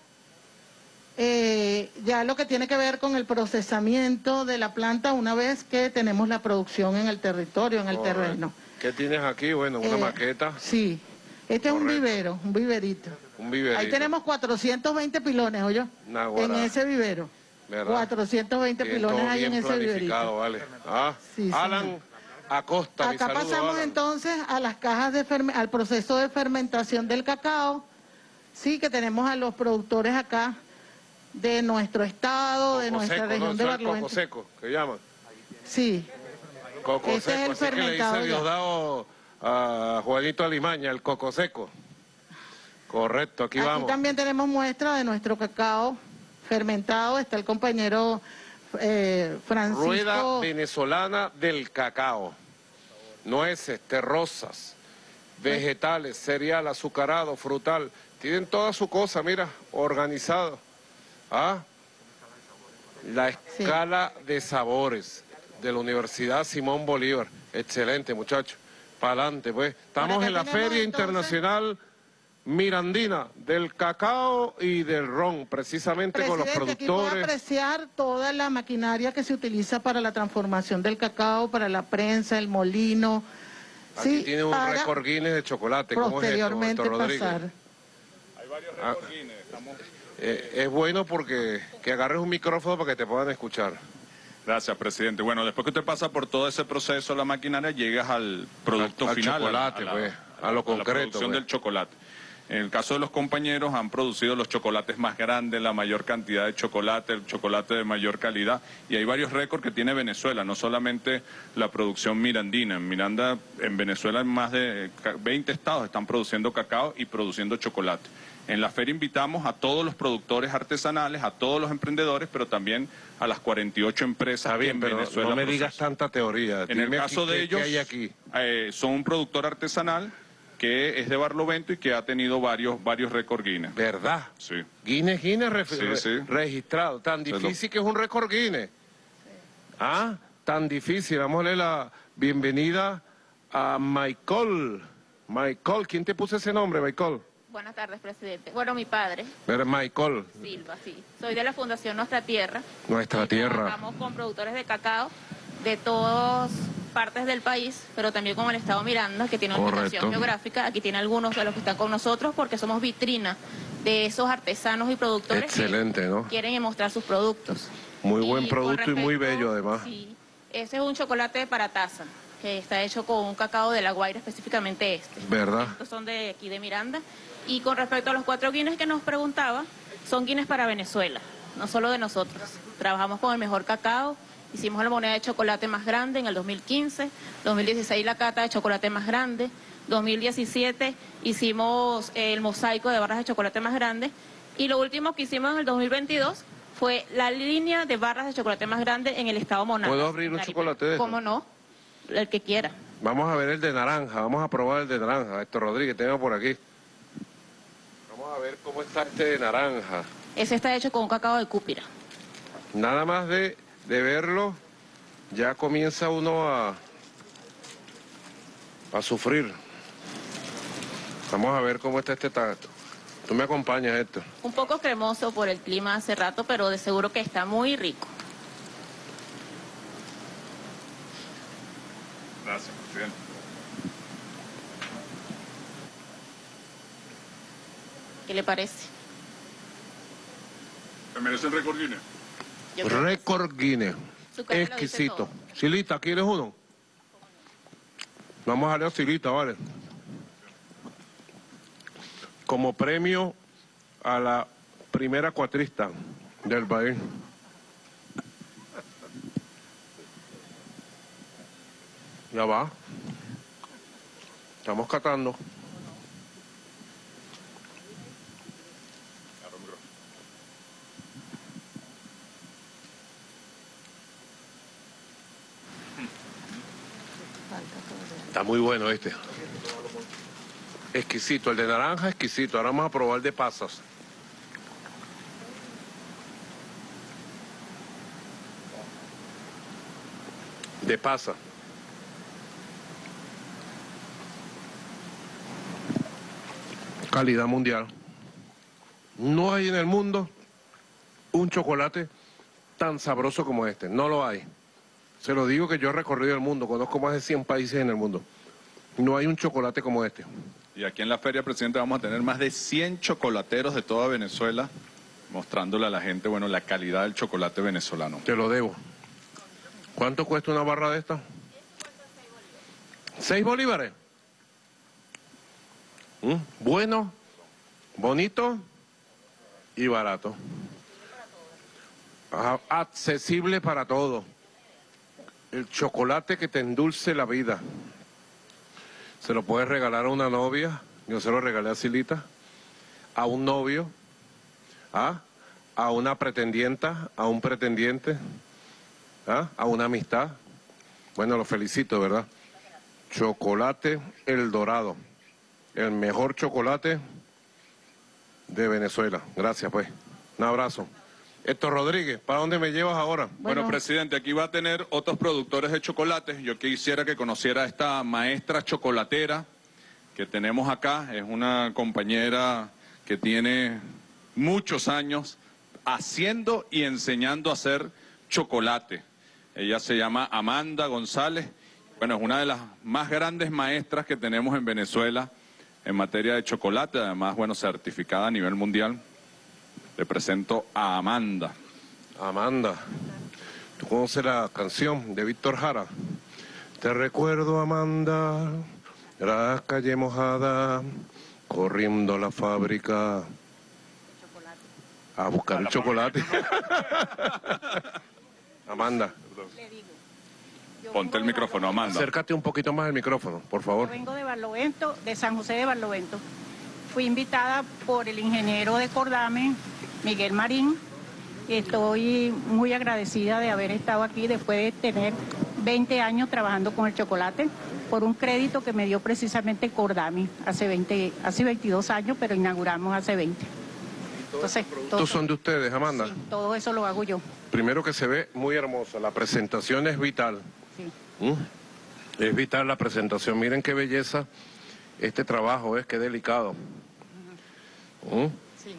eh, ya lo que tiene que ver con el procesamiento de la planta una vez que tenemos la producción en el territorio, en el Correcto. terreno. ¿Qué tienes aquí? Bueno, una Eh, maqueta, Sí, este es un vivero, un viverito. un viverito. Ahí tenemos cuatrocientos veinte pilones, ¿oyó? Naguará. En ese vivero. ¿Verdad? cuatrocientos veinte Tienen pilones todo ahí en bien ese viverito. planificado, vale. Ah, Sí, Alan señor. Acosta, mi Acá saludo, pasamos Alan. entonces a las cajas de ferme- al proceso de fermentación del cacao. Sí, que tenemos a los productores acá de nuestro estado, de Coco nuestra seco, región ¿no? de Eso es coco Barlovento. seco, que llaman. Sí, Coco Este es seco, el así que le fermentado dice ya. Diosdado a Juanito Alimaña, el coco seco. Correcto, aquí, aquí vamos. también tenemos muestra de nuestro cacao fermentado. Está el compañero eh, Francisco. Rueda venezolana del cacao. Nueces, terrosas, vegetales, cereal, azucarado, frutal. Tienen toda su cosa, mira, organizado. ¿Ah? La escala de sabores de la Universidad Simón Bolívar. Excelente, muchachos. Para adelante, pues. Estamos acá en la tenemos, Feria entonces, Internacional Mirandina del cacao y del ron, precisamente con los Presidente, aquí puede productores. apreciar toda la maquinaria que se utiliza para la transformación del cacao, para la prensa, el molino. Aquí Sí, tiene un para récord Guinness de chocolate. ¿Cómo es esto, posteriormente doctor Rodríguez? pasar. Ah, eh, es bueno porque que agarres un micrófono para que te puedan escuchar. Gracias, presidente. Bueno, después que usted pasa por todo ese proceso, la maquinaria, llegas al producto Al- al final. chocolate, la- pues, a lo la concreto, producción pues. del chocolate. En el caso de los compañeros, han producido los chocolates más grandes, la mayor cantidad de chocolate, el chocolate de mayor calidad. Y hay varios récords que tiene Venezuela, no solamente la producción mirandina. En Miranda, en Venezuela, en más de veinte estados están produciendo cacao y produciendo chocolate. En la feria invitamos a todos los productores artesanales, a todos los emprendedores, pero también a las cuarenta y ocho empresas Está bien, que en pero Venezuela no me procesan. digas tanta teoría. En el Dime caso aquí de qué- ellos, qué hay aquí. eh, son un productor artesanal que es de Barlovento y que ha tenido varios varios récord Guinness. ¿Verdad? Sí. Guinness, Guinness ref- Sí, re- sí. registrado. Tan Se lo- difícil que es un récord Guinness. Ah, tan difícil. Vamos a darle la bienvenida a Michael. Michael, ¿quién te puso ese nombre, Michael? Buenas tardes, presidente. Bueno, mi padre, Pero Michael, Silva, sí. Soy de la Fundación Nuestra Tierra. nuestra tierra. Trabajamos con productores de cacao de todas partes del país, pero también con el Estado Miranda, que tiene una Correcto. ubicación geográfica. Aquí tiene algunos de los que están con nosotros porque somos vitrina de esos artesanos y productores Excelente, que ¿no? quieren mostrar sus productos. Muy buen Y con producto y muy respecto- bello además. Sí, ese es un chocolate para taza, que está hecho con un cacao de La Guaira, específicamente este. ¿Verdad? Estos son de aquí de Miranda. Y con respecto a los cuatro Guinness que nos preguntaba, son Guinness para Venezuela, no solo de nosotros. Trabajamos con el mejor cacao, hicimos la moneda de chocolate más grande en el dos mil quince, dos mil dieciséis la cata de chocolate más grande, dos mil diecisiete hicimos el mosaico de barras de chocolate más grande y lo último que hicimos en el dos mil veintidós fue la línea de barras de chocolate más grande en el estado Monagas. ¿Puedo abrir un Nariño. chocolate de ¿Cómo no? El que quiera. Vamos a ver el de naranja, vamos a probar el de naranja. Héctor Rodríguez, tengo por aquí. Vamos a ver cómo está este de naranja. Ese está hecho con un cacao de cúpira. Nada más de, de verlo, ya comienza uno a, a sufrir. Vamos a ver cómo está este tacto. Tú me acompañas, Héctor. Un poco cremoso por el clima hace rato, pero de seguro que está muy rico. Gracias, presidente. ¿Qué le parece? ¿Me merece el récord Guinness? Yo creo que Récord Guinness. Su cara lo dice Exquisito. todo. Silita, ¿quieres uno? Vamos a darle a Silita, vale. Como premio a la primera cuatrista del país. Ya va. Estamos catando. Está muy bueno este. Exquisito. El de naranja exquisito. Ahora vamos a probar el de pasas. De pasa. Calidad mundial. No hay en el mundo un chocolate tan sabroso como este. No lo hay. Se lo digo que yo he recorrido el mundo. Conozco más de cien países en el mundo. No hay un chocolate como este. Y aquí en la feria, presidente, vamos a tener más de cien chocolateros de toda Venezuela, mostrándole a la gente, bueno, la calidad del chocolate venezolano. Te lo debo. ¿Cuánto cuesta una barra de esta? ¿Seis bolívares? ¿Mm? Bueno, bonito y barato. Ajá, accesible para todo. El chocolate que te endulce la vida. Se lo puedes regalar a una novia. Yo se lo regalé a Silita. A un novio. ¿Ah? A una pretendienta. A un pretendiente. ¿Ah? A una amistad. Bueno, lo felicito, ¿verdad? Chocolate El Dorado. El mejor chocolate de Venezuela. Gracias, pues. Un abrazo. Héctor Rodríguez, ¿para dónde me llevas ahora? Bueno, bueno, presidente, aquí va a tener otros productores de chocolates. Yo quisiera que conociera a esta maestra chocolatera que tenemos acá. Es una compañera que tiene muchos años haciendo y enseñando a hacer chocolate. Ella se llama Amanda González. Bueno, es una de las más grandes maestras que tenemos en Venezuela en materia de chocolate. Además, bueno, certificada a nivel mundial. Le presento a Amanda. Amanda, ¿tú conoces la canción de Víctor Jara? Te recuerdo, Amanda, la calle mojada, corriendo a la fábrica a buscar el chocolate. Amanda. Ponte el micrófono, Amanda. Acércate un poquito más al micrófono, por favor. Yo vengo de Barlovento, de San José de Barlovento. Fui invitada por el ingeniero de Cordame, Miguel Marín. Estoy muy agradecida de haber estado aquí después de tener veinte años trabajando con el chocolate por un crédito que me dio precisamente Cordame hace, veinte, hace veintidós años, pero inauguramos hace veinte. Entonces, todo, ¿Estos son de ustedes, Amanda? Sí, todo eso lo hago yo. Primero que se ve muy hermosa, la presentación es vital. Sí. ¿Mm? Es vital la presentación. Miren qué belleza este trabajo, es que delicado. ¿Mm? Sí.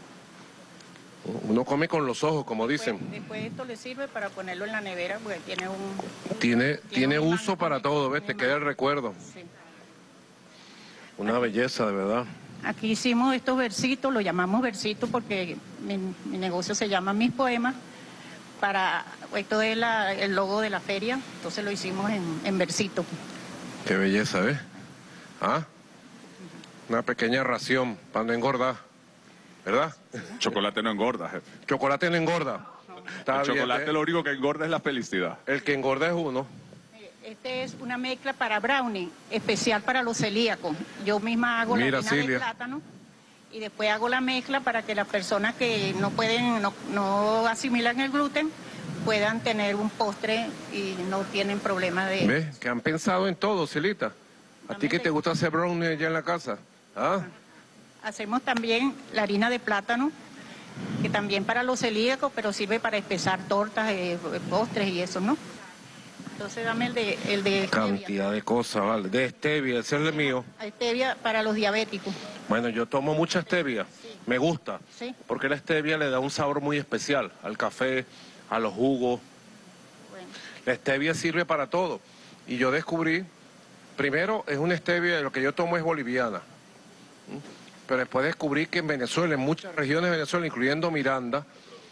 Uno come con los ojos, como dicen. Después, después esto le sirve para ponerlo en la nevera porque tiene un... Tiene, tiene un uso para todo, ¿ves? Te queda el recuerdo. Sí. Una belleza, de verdad. Aquí hicimos estos versitos, lo llamamos versitos porque mi, mi negocio se llama Mis Poemas. Para esto es la, el logo de la feria, entonces lo hicimos en, en versito. Qué belleza, ¿ves? ¿Ah? Una pequeña ración para no engordar, ¿verdad? Chocolate no engorda, jefe. Chocolate no engorda. Está el chocolate bien, ¿eh? Lo único que engorda es la felicidad. El que engorda es uno. Este es una mezcla para brownie, especial para los celíacos. Yo misma hago Mira, la harina Silvia. de plátano y después hago la mezcla para que las personas que no pueden, no, no asimilan el gluten, puedan tener un postre y no tienen problema de... ¿Ves? Que han pensado en todo, Silita. ¿A ti que te gusta hacer brownie allá en la casa? ¿Ah? Hacemos también la harina de plátano, que también para los celíacos, pero sirve para espesar tortas, eh, postres y eso, ¿no? Entonces dame el de, el de stevia. Cantidad de cosas, vale. De stevia, ese es el mío. Stevia para los diabéticos. Bueno, yo tomo mucha stevia. Me gusta. Sí. Porque la stevia le da un sabor muy especial al café, a los jugos. Bueno. La stevia sirve para todo. Y yo descubrí, primero es una stevia, lo que yo tomo es boliviana. ¿Mm? Pero después descubrí que en Venezuela, en muchas regiones de Venezuela, incluyendo Miranda,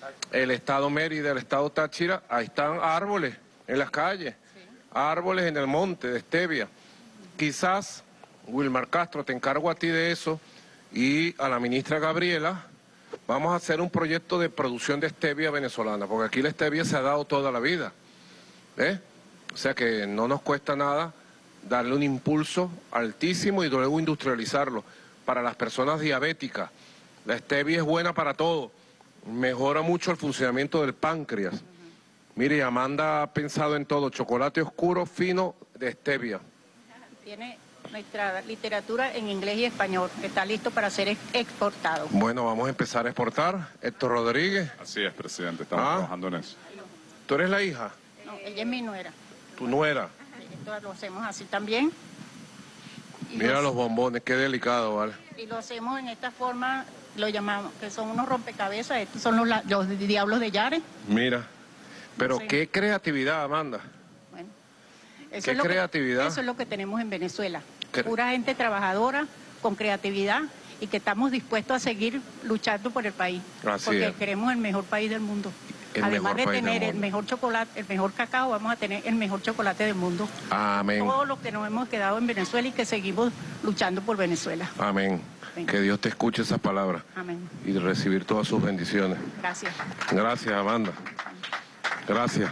el estado Mérida, el estado Táchira, ahí están árboles en las calles, árboles en el monte de stevia. Quizás, Wilmar Castro, te encargo a ti de eso y a la ministra Gabriela, vamos a hacer un proyecto de producción de stevia venezolana, porque aquí la stevia se ha dado toda la vida, ¿eh? O sea que no nos cuesta nada darle un impulso altísimo y luego industrializarlo. Para las personas diabéticas, la stevia es buena para todo, mejora mucho el funcionamiento del páncreas. Uh-huh. Mire, Amanda ha pensado en todo, chocolate oscuro, fino, de stevia. Tiene nuestra literatura en inglés y español, que está listo para ser exportado. Bueno, vamos a empezar a exportar. Héctor Rodríguez. Así es, presidente, estamos ah. trabajando en eso. ¿Tú eres la hija? No, ella es mi nuera. ¿Tu nuera? Esto lo hacemos así también. Y Mira los... los bombones, qué delicado, ¿vale? Y lo hacemos en esta forma, lo llamamos, que son unos rompecabezas, estos son los, los diablos de Yare. Mira, pero sí. Qué creatividad, Amanda. Bueno, eso qué es lo creatividad. Que, eso es lo que tenemos en Venezuela, ¿Qué? Pura gente trabajadora, con creatividad y que estamos dispuestos a seguir luchando por el país. Así porque es. Queremos el mejor país del mundo. El Además de mejor tener el mejor chocolate, el mejor cacao, vamos a tener el mejor chocolate del mundo. Amén. Todos los que nos hemos quedado en Venezuela y que seguimos luchando por Venezuela. Amén. Venga. Que Dios te escuche esas palabras. Amén. Y recibir todas sus bendiciones. Gracias. Gracias, Amanda. Gracias.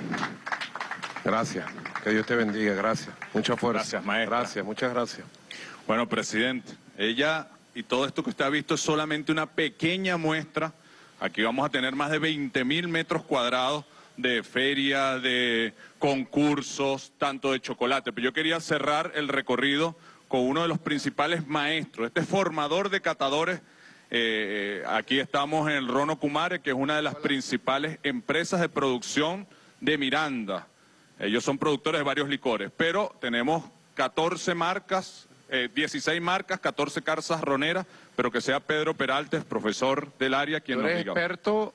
Gracias. Que Dios te bendiga. Gracias. Mucha fuerza. Gracias, maestra. Gracias, muchas gracias. Bueno, presidente, ella y todo esto que usted ha visto es solamente una pequeña muestra. Aquí vamos a tener más de veinte mil metros cuadrados de feria, de concursos, tanto de chocolate. Pero yo quería cerrar el recorrido con uno de los principales maestros, este formador de catadores. Eh, aquí estamos en el Rono Kumare, que es una de las principales empresas de producción de Miranda. Ellos son productores de varios licores, pero tenemos catorce marcas, eh, dieciséis marcas, catorce carzas roneras, pero que sea Pedro Peraltes, profesor del área, quien nos diga. Tú eres experto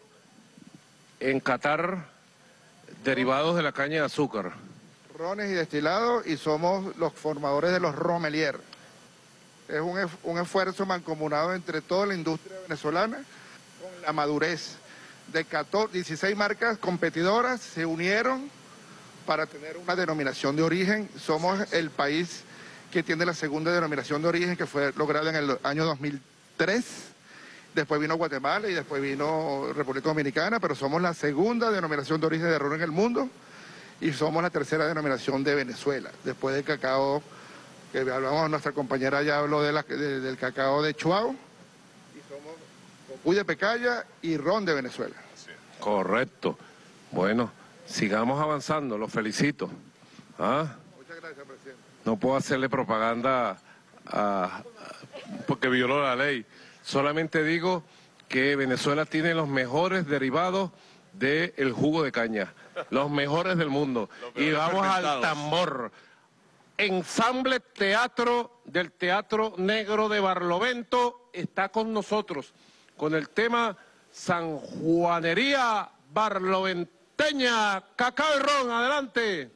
en catar derivados de la caña de azúcar. Rones y destilados, y somos los formadores de los romelier. Es un, un esfuerzo mancomunado entre toda la industria venezolana con la madurez de catorce, dieciséis marcas competidoras se unieron para tener una denominación de origen. Somos el país que tiene la segunda denominación de origen, que fue lograda en el año dos mil tres. Después vino Guatemala y después vino República Dominicana, pero somos la segunda denominación de origen de ron en el mundo y somos la tercera denominación de Venezuela. Después del cacao, que hablamos, nuestra compañera ya habló de la, de, del cacao de Chuao, y somos Cocuy de Pecaya y ron de Venezuela. Correcto. Bueno, sigamos avanzando, los felicito. ¿Ah? Muchas gracias, presidente. No puedo hacerle propaganda a, a, porque violó la ley. Solamente digo que Venezuela tiene los mejores derivados del jugo de caña, los mejores del mundo. Y vamos al tambor. Ensamble Teatro del Teatro Negro de Barlovento está con nosotros con el tema Sanjuanería Barloventeña, cacao y ron. Adelante.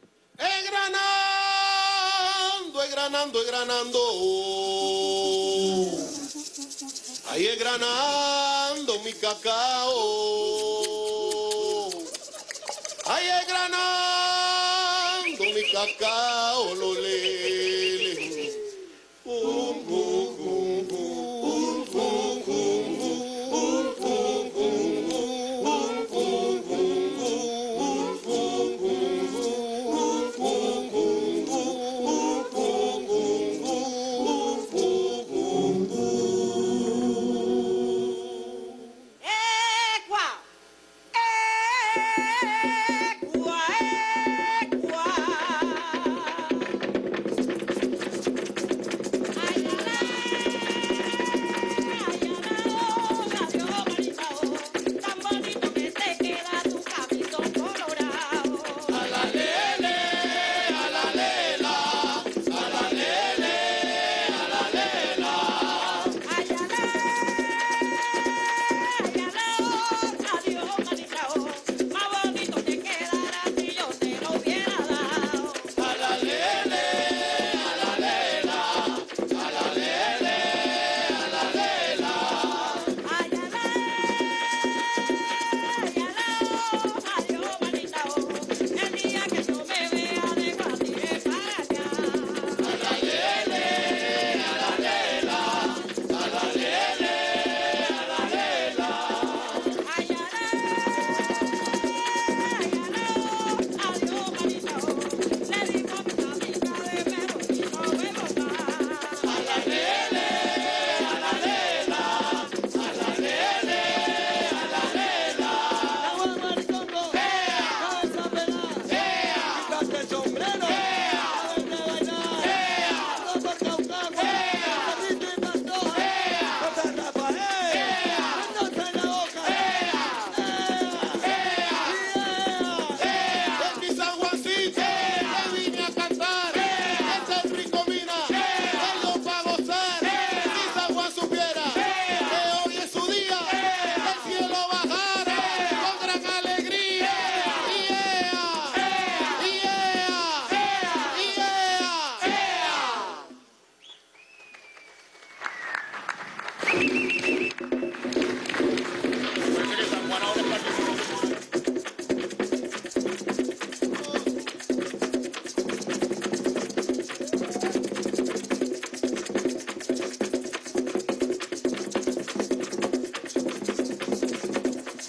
Engranando, engranando, engranando. Ahí es granando mi cacao, ahí es granando mi cacao, lo lele. Um, um, um, um, um, um,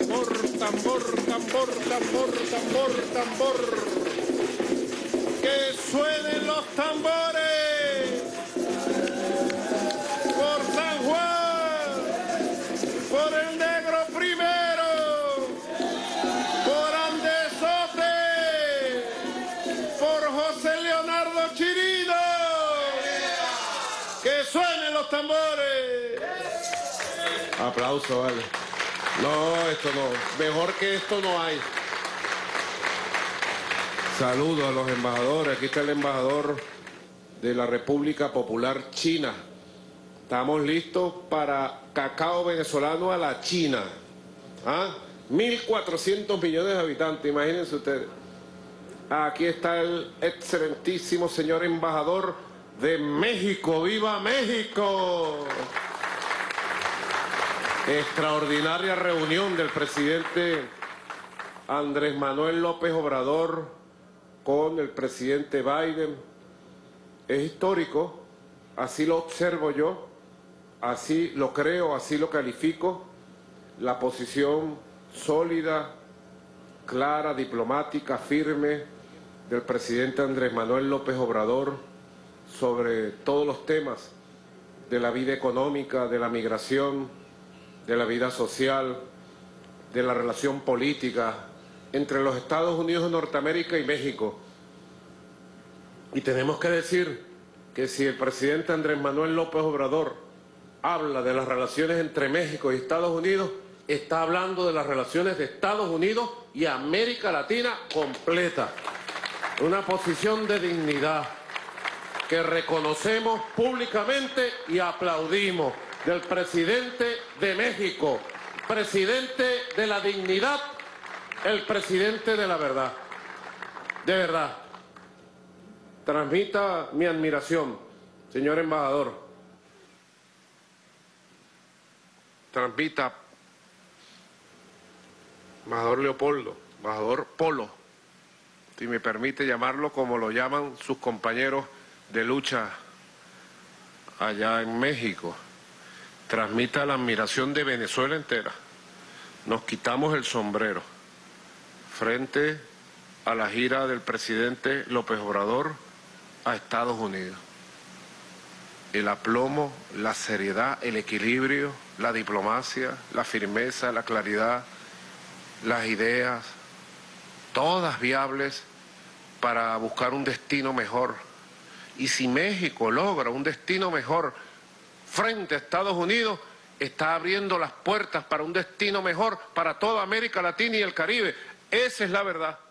tambor, tambor, tambor, tambor, tambor, tambor. Que suenen los tambores por San Juan, por el negro primero, por Andesote, por José Leonardo Chirido. Que suenen los tambores. Aplauso, vale. No, esto no. Mejor que esto no hay. Saludos a los embajadores. Aquí está el embajador de la República Popular China. Estamos listos para cacao venezolano a la China. ¿Ah? mil cuatrocientos millones de habitantes, imagínense ustedes. Aquí está el excelentísimo señor embajador de México. ¡Viva México! Extraordinaria reunión del presidente Andrés Manuel López Obrador con el presidente Biden. Es histórico, así lo observo yo, así lo creo, así lo califico. La posición sólida, clara, diplomática, firme del presidente Andrés Manuel López Obrador sobre todos los temas de la vida económica, de la migración, de la vida social, de la relación política entre los Estados Unidos de Norteamérica y México. Y tenemos que decir que si el presidente Andrés Manuel López Obrador habla de las relaciones entre México y Estados Unidos, está hablando de las relaciones de Estados Unidos y América Latina completa. Una posición de dignidad que reconocemos públicamente y aplaudimos del presidente de México, presidente de la dignidad, el presidente de la verdad. De verdad. Transmita mi admiración, señor embajador. Transmita, embajador Leopoldo, embajador Polo, si me permite llamarlo como lo llaman sus compañeros de lucha allá en México. Transmita la admiración de Venezuela entera. Nos quitamos el sombrero frente a la gira del presidente López Obrador a Estados Unidos. El aplomo, la seriedad, el equilibrio, la diplomacia, la firmeza, la claridad, las ideas, todas viables para buscar un destino mejor. Y si México logra un destino mejor frente a Estados Unidos, está abriendo las puertas para un destino mejor para toda América Latina y el Caribe. Esa es la verdad.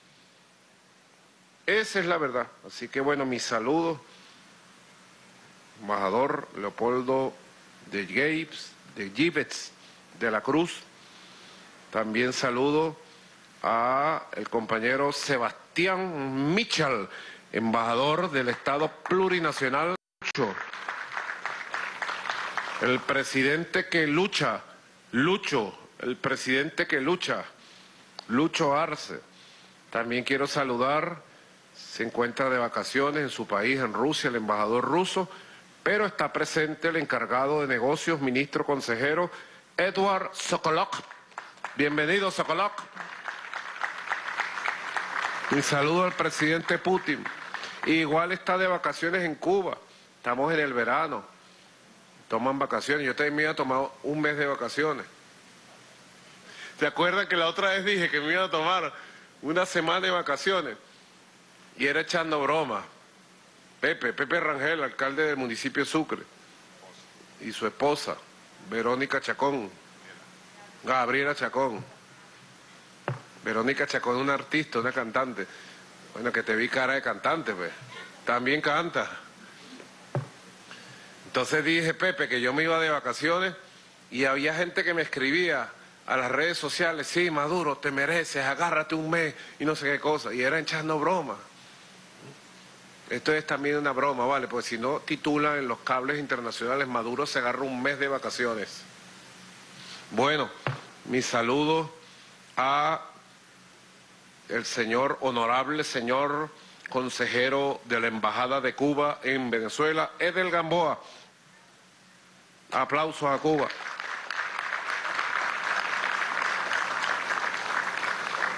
Esa es la verdad. Así que bueno, mis saludos, embajador Leopoldo de Gabes, de Gibets de la Cruz. También saludo a el compañero Sebastián Mitchell, embajador del Estado Plurinacional. El presidente que lucha, Lucho, el presidente que lucha, Lucho Arce. También quiero saludar, se encuentra de vacaciones en su país, en Rusia, el embajador ruso, pero está presente el encargado de negocios, ministro consejero, Eduard Sokolok. Bienvenido, Sokolok. Y saludo al presidente Putin. Igual está de vacaciones en Cuba, estamos en el verano, toman vacaciones, yo también me iba a tomar un mes de vacaciones. ¿Se acuerdan que la otra vez dije que me iba a tomar una semana de vacaciones? Y era echando broma. Pepe, Pepe Rangel, alcalde del municipio de Sucre, y su esposa, Verónica Chacón, Gabriela Chacón. Verónica Chacón, una artista, una cantante. Bueno, que te vi cara de cantante, pues. También canta. Entonces dije, Pepe, que yo me iba de vacaciones y había gente que me escribía a las redes sociales, sí, Maduro, te mereces, agárrate un mes y no sé qué cosa. Y era echando broma. Esto es también una broma, ¿vale? Porque si no titulan en los cables internacionales, Maduro se agarra un mes de vacaciones. Bueno, mis saludos a el señor, honorable señor consejero de la Embajada de Cuba en Venezuela, Edel Gamboa. Aplausos a Cuba.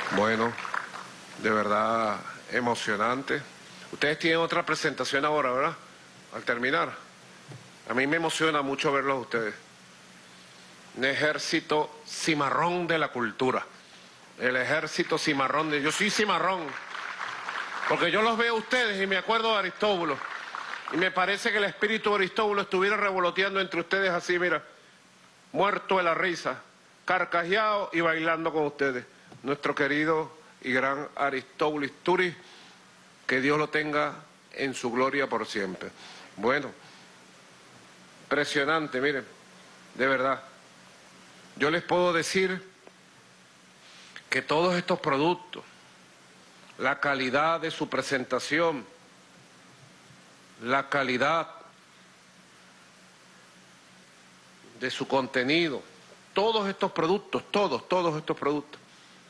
Bueno, de verdad emocionante. Ustedes tienen otra presentación ahora, ¿verdad? Al terminar. A mí me emociona mucho verlos a ustedes. Un ejército cimarrón de la cultura. El ejército cimarrón de... Yo soy cimarrón. Porque yo los veo a ustedes y me acuerdo de Aristóbulo. Y me parece que el espíritu de Aristóbulo estuviera revoloteando entre ustedes así, mira. Muerto de la risa, carcajeado y bailando con ustedes. Nuestro querido y gran Aristóbulo Istúriz, que Dios lo tenga en su gloria por siempre. Bueno, impresionante, miren, de verdad. Yo les puedo decir que todos estos productos, la calidad de su presentación, la calidad de su contenido, todos estos productos, todos, todos estos productos,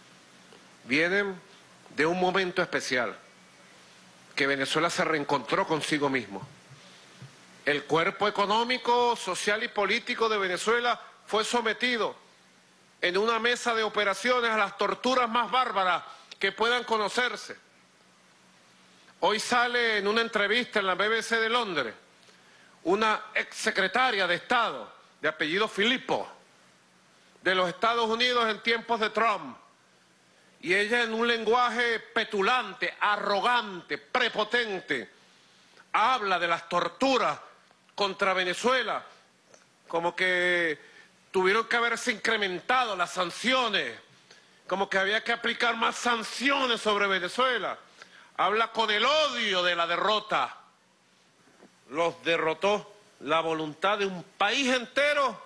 vienen de un momento especial, que Venezuela se reencontró consigo mismo. El cuerpo económico, social y político de Venezuela fue sometido en una mesa de operaciones a las torturas más bárbaras que puedan conocerse. Hoy sale en una entrevista en la B B C de Londres una exsecretaria de Estado de apellido Filippo, de los Estados Unidos en tiempos de Trump, y ella en un lenguaje petulante, arrogante, prepotente, habla de las torturas contra Venezuela, como que tuvieron que haberse incrementado las sanciones, como que había que aplicar más sanciones sobre Venezuela. Habla con el odio de la derrota. Los derrotó la voluntad de un país entero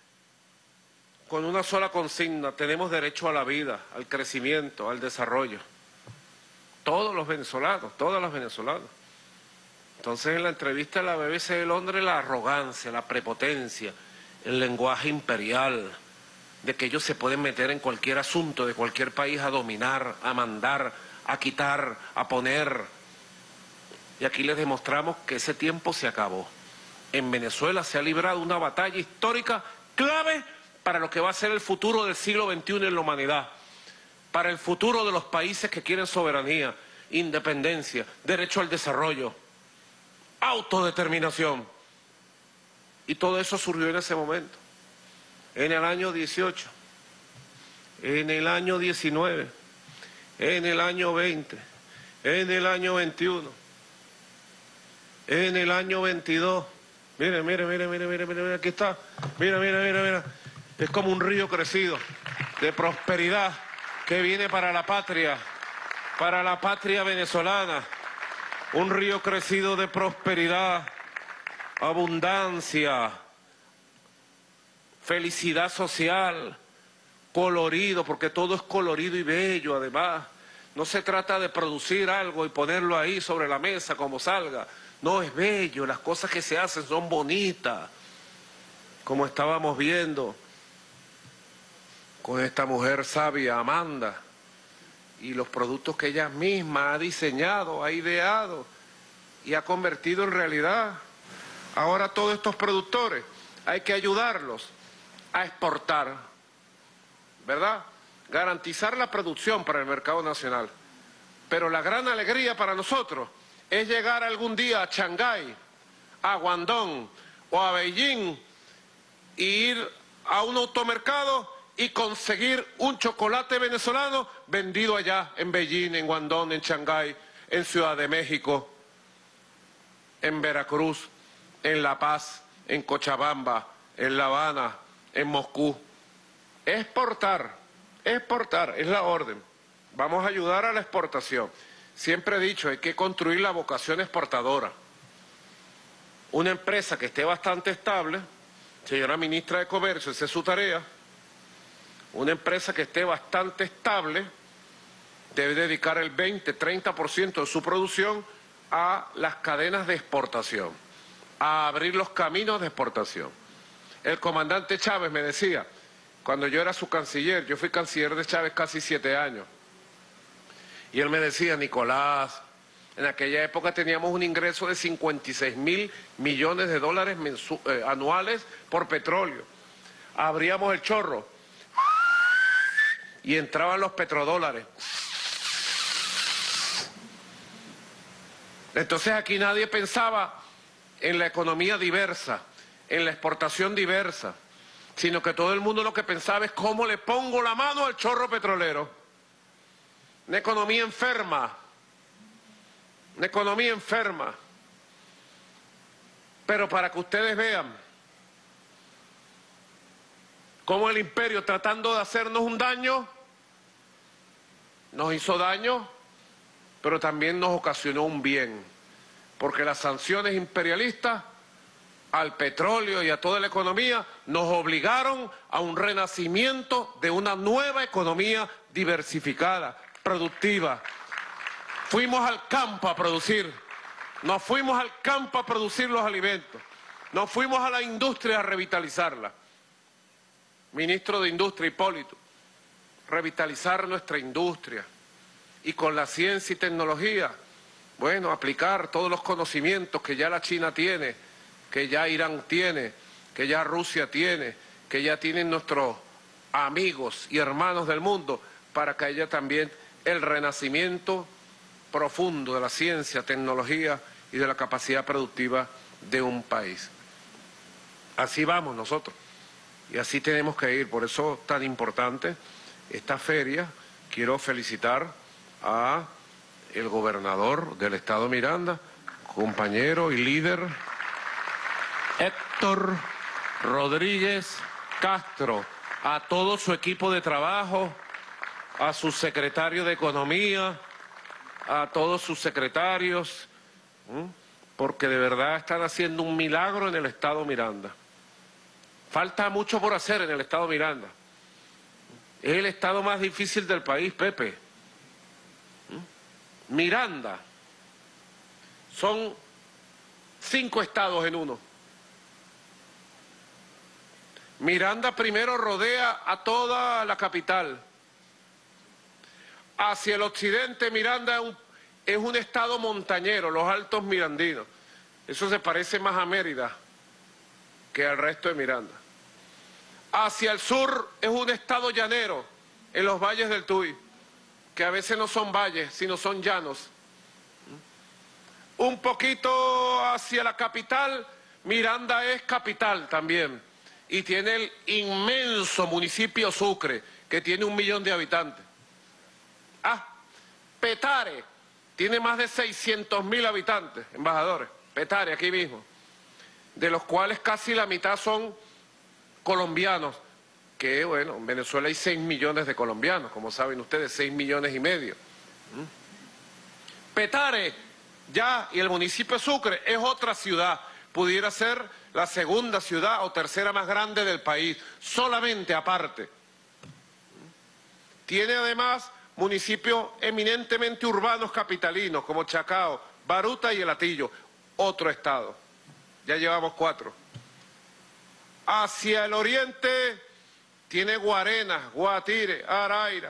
con una sola consigna: tenemos derecho a la vida, al crecimiento, al desarrollo. Todos los venezolanos, todos los venezolanos. Entonces en la entrevista de la B B C de Londres, la arrogancia, la prepotencia, el lenguaje imperial, de que ellos se pueden meter en cualquier asunto de cualquier país a dominar, a mandar, a quitar, a poner. Y aquí les demostramos que ese tiempo se acabó. En Venezuela se ha librado una batalla histórica clave para lo que va a ser el futuro del siglo veintiuno en la humanidad, para el futuro de los países que quieren soberanía, independencia, derecho al desarrollo, autodeterminación. Y todo eso surgió en ese momento, en el año dieciocho, en el año diecinueve, en el año veinte, en el año veintiuno, en el año veintidós. Mire, mire, mire, mire, mire, mire, aquí está. Mira, mira, mira, mira. Es como un río crecido de prosperidad que viene para la patria, para la patria venezolana. Un río crecido de prosperidad, abundancia, felicidad social, colorido, porque todo es colorido y bello además. No se trata de producir algo y ponerlo ahí sobre la mesa como salga. No, es bello, las cosas que se hacen son bonitas, como estábamos viendo con esta mujer sabia, Amanda, y los productos que ella misma ha diseñado, ha ideado y ha convertido en realidad. Ahora todos estos productores hay que ayudarlos a exportar, ¿verdad? Garantizar la producción para el mercado nacional. Pero la gran alegría para nosotros es llegar algún día a Shanghái, a Guangdong o a Beijing y ir a un automercado y conseguir un chocolate venezolano vendido allá en Beijing, en Guangdong, en Shanghái, en Ciudad de México, en Veracruz, en La Paz, en Cochabamba, en La Habana, en Moscú. Exportar, exportar, es la orden. Vamos a ayudar a la exportación. Siempre he dicho, hay que construir la vocación exportadora. Una empresa que esté bastante estable, señora ministra de Comercio, esa es su tarea. Una empresa que esté bastante estable debe dedicar el veinte, treinta por ciento de su producción a las cadenas de exportación, a abrir los caminos de exportación. El comandante Chávez me decía, cuando yo era su canciller, yo fui canciller de Chávez casi siete años, y él me decía, Nicolás, en aquella época teníamos un ingreso de cincuenta y seis mil millones de dólares mensu eh, anuales por petróleo. Abríamos el chorro y entraban los petrodólares. Entonces aquí nadie pensaba en la economía diversa, en la exportación diversa, sino que todo el mundo lo que pensaba es cómo le pongo la mano al chorro petrolero. Una economía enferma, una economía enferma. Pero para que ustedes vean cómo el imperio, tratando de hacernos un daño, nos hizo daño, pero también nos ocasionó un bien, porque las sanciones imperialistas al petróleo y a toda la economía nos obligaron a un renacimiento de una nueva economía diversificada, productiva. Fuimos al campo a producir, nos fuimos al campo a producir los alimentos, nos fuimos a la industria a revitalizarla. Ministro de Industria Hipólito, revitalizar nuestra industria y con la ciencia y tecnología, bueno, aplicar todos los conocimientos que ya la China tiene, que ya Irán tiene, que ya Rusia tiene, que ya tienen nuestros amigos y hermanos del mundo, para que haya también el renacimiento profundo de la ciencia, tecnología y de la capacidad productiva de un país. Así vamos nosotros y así tenemos que ir, por eso tan importante esta feria. Quiero felicitar a el gobernador del estado Miranda, compañero y líder Héctor Rodríguez Castro, a todo su equipo de trabajo, a su secretario de Economía, a todos sus secretarios, ¿m? porque de verdad están haciendo un milagro en el estado Miranda. Falta mucho por hacer en el estado Miranda. Es el estado más difícil del país, Pepe. ¿M? Miranda. Son cinco estados en uno. Miranda primero rodea a toda la capital. Hacia el occidente, Miranda es un, es un estado montañero, los Altos Mirandinos. Eso se parece más a Mérida que al resto de Miranda. Hacia el sur es un estado llanero, en los valles del Tuy, que a veces no son valles, sino son llanos. Un poquito hacia la capital, Miranda es capital también, y tiene el inmenso municipio Sucre, que tiene un millón de habitantes. Ah, Petare tiene más de seiscientos mil habitantes, embajadores. Petare, aquí mismo, de los cuales casi la mitad son colombianos, que bueno, en Venezuela hay seis millones de colombianos, como saben ustedes, seis millones y medio. ¿Mm? Petare, ya, y el municipio Sucre es otra ciudad, pudiera ser la segunda ciudad o tercera más grande del país, solamente aparte. ¿Mm? Tiene además municipios eminentemente urbanos capitalinos, como Chacao, Baruta y El Hatillo, otro estado. Ya llevamos cuatro. Hacia el oriente tiene Guarenas, Guatire, Araira.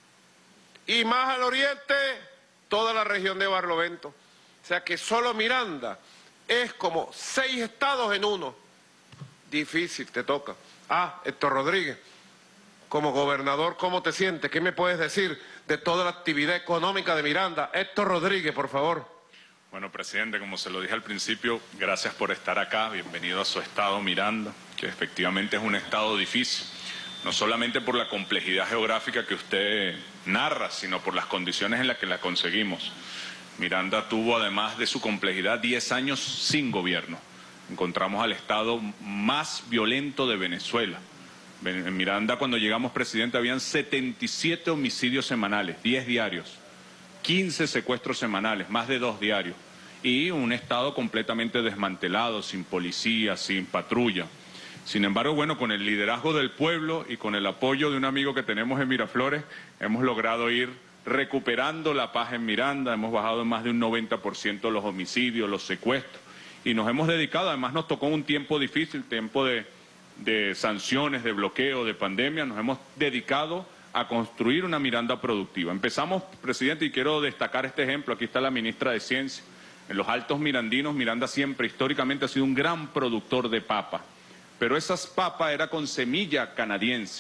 Y más al oriente, toda la región de Barlovento. O sea que solo Miranda es como seis estados en uno. Difícil, te toca. Ah, Héctor Rodríguez, como gobernador, ¿cómo te sientes? ¿Qué me puedes decir de toda la actividad económica de Miranda? Héctor Rodríguez, por favor. Bueno, presidente, como se lo dije al principio, gracias por estar acá, bienvenido a su estado Miranda, que efectivamente es un estado difícil, no solamente por la complejidad geográfica que usted narra, sino por las condiciones en las que la conseguimos. Miranda tuvo, además de su complejidad, diez años sin gobierno. Encontramos al estado más violento de Venezuela. En Miranda, cuando llegamos, presidente, habían setenta y siete homicidios semanales, diez diarios. quince secuestros semanales, más de dos diarios, y un estado completamente desmantelado, sin policía, sin patrulla. Sin embargo, bueno, con el liderazgo del pueblo y con el apoyo de un amigo que tenemos en Miraflores, hemos logrado ir recuperando la paz en Miranda, hemos bajado en más de un noventa por ciento los homicidios, los secuestros, y nos hemos dedicado, además nos tocó un tiempo difícil, tiempo de, de sanciones, de bloqueo, de pandemia, nos hemos dedicado a construir una Miranda productiva. Empezamos, presidente, y quiero destacar este ejemplo, aquí está la ministra de Ciencia. En los Altos Mirandinos, Miranda siempre históricamente ha sido un gran productor de papa, pero esas papas eran con semilla canadiense.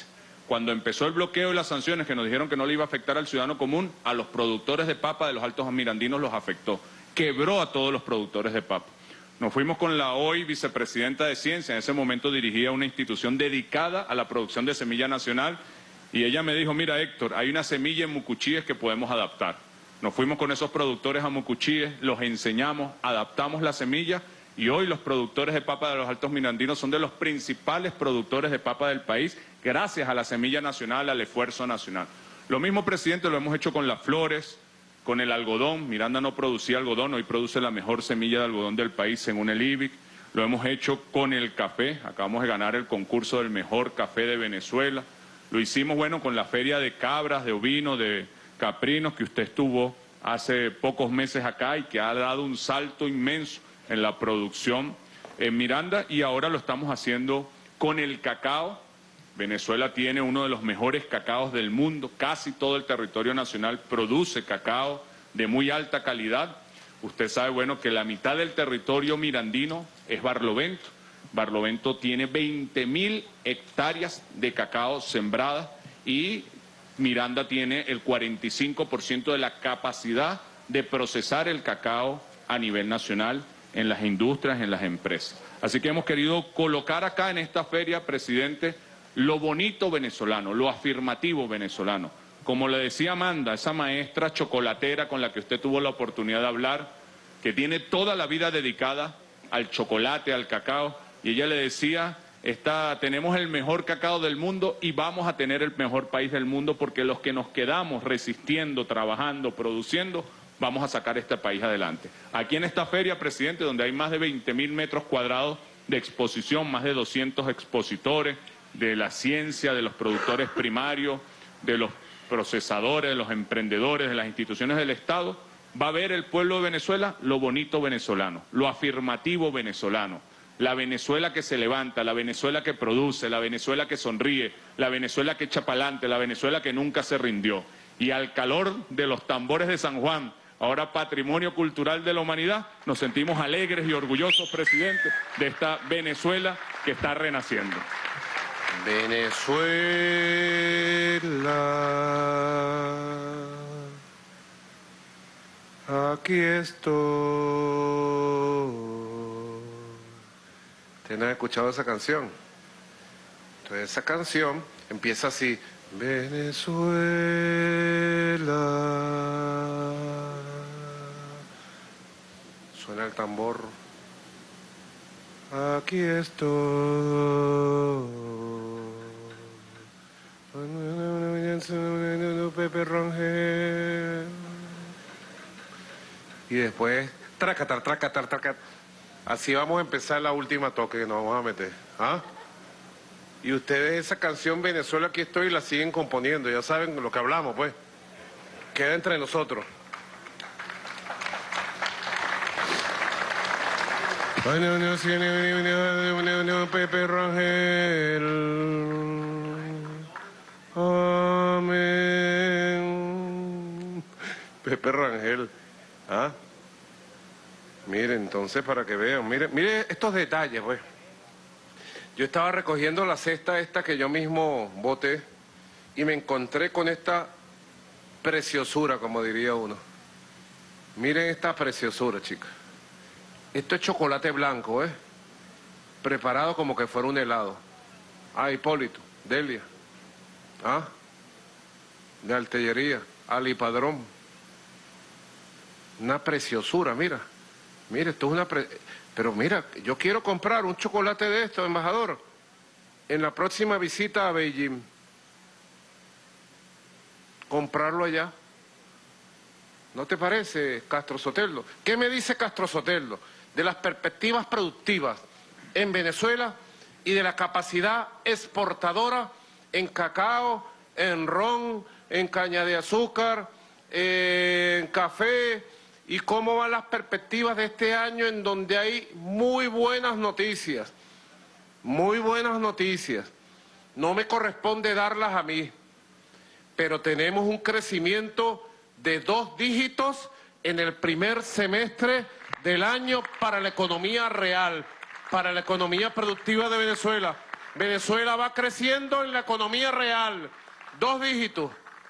Cuando empezó el bloqueo y las sanciones que nos dijeron que no le iba a afectar al ciudadano común, a los productores de papa de los Altos Mirandinos los afectó. Quebró a todos los productores de papa. Nos fuimos con la hoy vicepresidenta de Ciencia, en ese momento dirigía una institución dedicada a la producción de semilla nacional, y ella me dijo, mira Héctor, hay una semilla en Mucuchíes que podemos adaptar. Nos fuimos con esos productores a Mucuchíes, los enseñamos, adaptamos la semilla, y hoy los productores de papa de los Altos Mirandinos son de los principales productores de papa del país, gracias a la semilla nacional, al esfuerzo nacional. Lo mismo, presidente, lo hemos hecho con las flores, con el algodón. Miranda no producía algodón, hoy produce la mejor semilla de algodón del país según el I B I C. Lo hemos hecho con el café, acabamos de ganar el concurso del mejor café de Venezuela. Lo hicimos, bueno, con la feria de cabras, de ovinos, de caprinos que usted estuvo hace pocos meses acá y que ha dado un salto inmenso en la producción en Miranda, y ahora lo estamos haciendo con el cacao. Venezuela tiene uno de los mejores cacaos del mundo, casi todo el territorio nacional produce cacao de muy alta calidad. Usted sabe, bueno, que la mitad del territorio mirandino es Barlovento. Barlovento tiene veinte mil hectáreas de cacao sembradas y Miranda tiene el cuarenta y cinco por ciento de la capacidad de procesar el cacao a nivel nacional en las industrias, en las empresas. Así que hemos querido colocar acá en esta feria, presidente, lo bonito venezolano, lo afirmativo venezolano. Como le decía Amanda, esa maestra chocolatera con la que usted tuvo la oportunidad de hablar, que tiene toda la vida dedicada al chocolate, al cacao, y ella le decía, está, tenemos el mejor cacao del mundo y vamos a tener el mejor país del mundo porque los que nos quedamos resistiendo, trabajando, produciendo, vamos a sacar este país adelante. Aquí en esta feria, presidente, donde hay más de veinte mil metros cuadrados de exposición, más de doscientos expositores de la ciencia, de los productores primarios, de los procesadores, de los emprendedores, de las instituciones del Estado, va a ver el pueblo de Venezuela lo bonito venezolano, lo afirmativo venezolano, la Venezuela que se levanta, la Venezuela que produce, la Venezuela que sonríe, la Venezuela que echa pa'lante, la Venezuela que nunca se rindió. Y al calor de los tambores de San Juan, ahora patrimonio cultural de la humanidad, nos sentimos alegres y orgullosos, presidente, de esta Venezuela que está renaciendo. Venezuela, aquí estoy. ¿Ustedes no han escuchado esa canción? Entonces esa canción empieza así. Venezuela. Suena el tambor. Aquí estoy. Pepe Rangel. Y después, tracatar, tracatar, tracatar. Así vamos a empezar la última toque que nos vamos a meter. ¿Ah? Y ustedes esa canción Venezuela aquí estoy la siguen componiendo, ya saben lo que hablamos, pues. Queda entre nosotros. Pepe Rangel. Amén. Pepe Rangel. ¿Ah? Mire, entonces, para que vean, mire, mire estos detalles, pues. Yo estaba recogiendo la cesta esta que yo mismo boté y me encontré con esta preciosura, como diría uno. Miren esta preciosura, chicas. Esto es chocolate blanco, ¿eh? Preparado como que fuera un helado. Ah, Hipólito, Delia. Ah, de Artillería, Ali Padrón. Una preciosura, mira. Mira, esto es una... Pre... Pero mira, yo quiero comprar un chocolate de esto, embajador, en la próxima visita a Beijing. Comprarlo allá. ¿No te parece, Castro Soteldo? ¿Qué me dice Castro Soteldo de las perspectivas productivas en Venezuela y de la capacidad exportadora en cacao, en ron, en caña de azúcar, eh, en café? ¿Y cómo van las perspectivas de este año en donde hay muy buenas noticias? Muy buenas noticias. No me corresponde darlas a mí, pero tenemos un crecimiento de dos dígitos en el primer semestre del año para la economía real, para la economía productiva de Venezuela. Venezuela va creciendo en la economía real, dos dígitos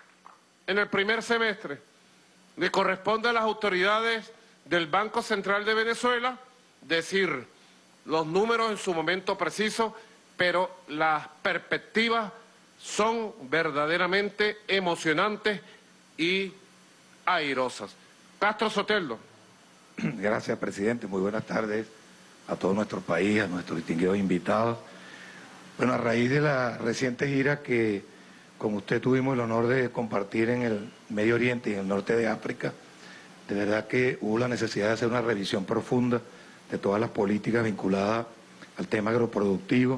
en el primer semestre. Le corresponde a las autoridades del Banco Central de Venezuela decir los números en su momento preciso, pero las perspectivas son verdaderamente emocionantes y airosas. Castro Sotelo. Gracias, presidente. Muy buenas tardes a todo nuestro país, a nuestros distinguidos invitados. Bueno, a raíz de la reciente gira que con usted tuvimos el honor de compartir en el Medio Oriente y en el norte de África, de verdad que hubo la necesidad de hacer una revisión profunda de todas las políticas vinculadas al tema agroproductivo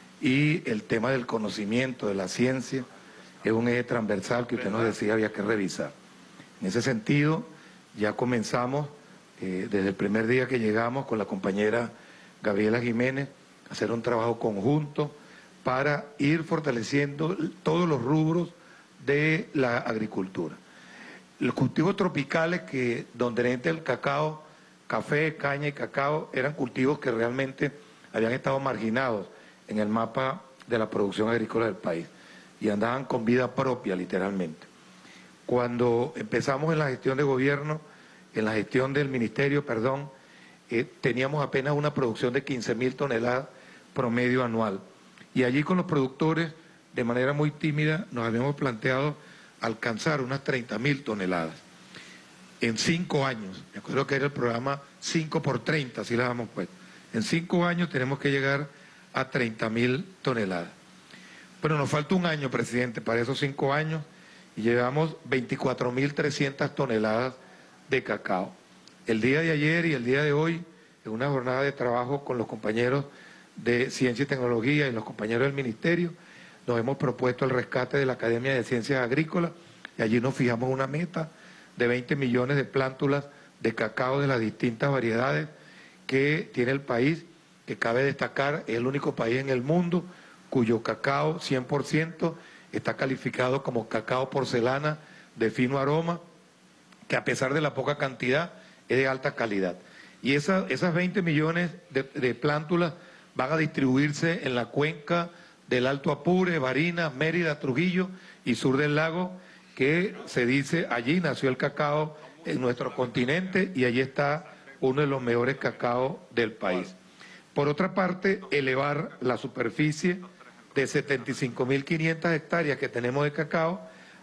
y el tema del conocimiento, de la ciencia, es un eje transversal que usted nos decía había que revisar. En ese sentido, ya comenzamos, eh, desde el primer día que llegamos con la compañera Gabriela Jiménez, a hacer un trabajo conjunto para ir fortaleciendo todos los rubros de la agricultura. Los cultivos tropicales, que donde entra el cacao, café, caña y cacao, eran cultivos que realmente habían estado marginados en el mapa de la producción agrícola del país y andaban con vida propia, literalmente. Cuando empezamos en la gestión de gobierno, en la gestión del ministerio, perdón, eh, teníamos apenas una producción de quince mil toneladas promedio anual. Y allí con los productores, de manera muy tímida, nos habíamos planteado alcanzar unas treinta mil toneladas en cinco años. Me acuerdo que era el programa cinco por treinta, así la damos pues. En cinco años tenemos que llegar a treinta mil toneladas. Bueno, nos falta un año, presidente, para esos cinco años, y llevamos veinticuatro mil trescientas toneladas de cacao. El día de ayer y el día de hoy, en una jornada de trabajo con los compañeros de Ciencia y Tecnología y los compañeros del Ministerio, nos hemos propuesto el rescate de la Academia de Ciencias Agrícolas y allí nos fijamos una meta de veinte millones de plántulas de cacao de las distintas variedades que tiene el país, que cabe destacar, es el único país en el mundo cuyo cacao cien por ciento está calificado como cacao porcelana de fino aroma, que a pesar de la poca cantidad es de alta calidad. Y esa, esas veinte millones de, de plántulas van a distribuirse en la cuenca del Alto Apure, Barinas, Mérida, Trujillo y sur del lago, que se dice allí nació el cacao en nuestro continente y allí está uno de los mejores cacaos del país. Por otra parte, elevar la superficie de setenta y cinco mil quinientas hectáreas que tenemos de cacao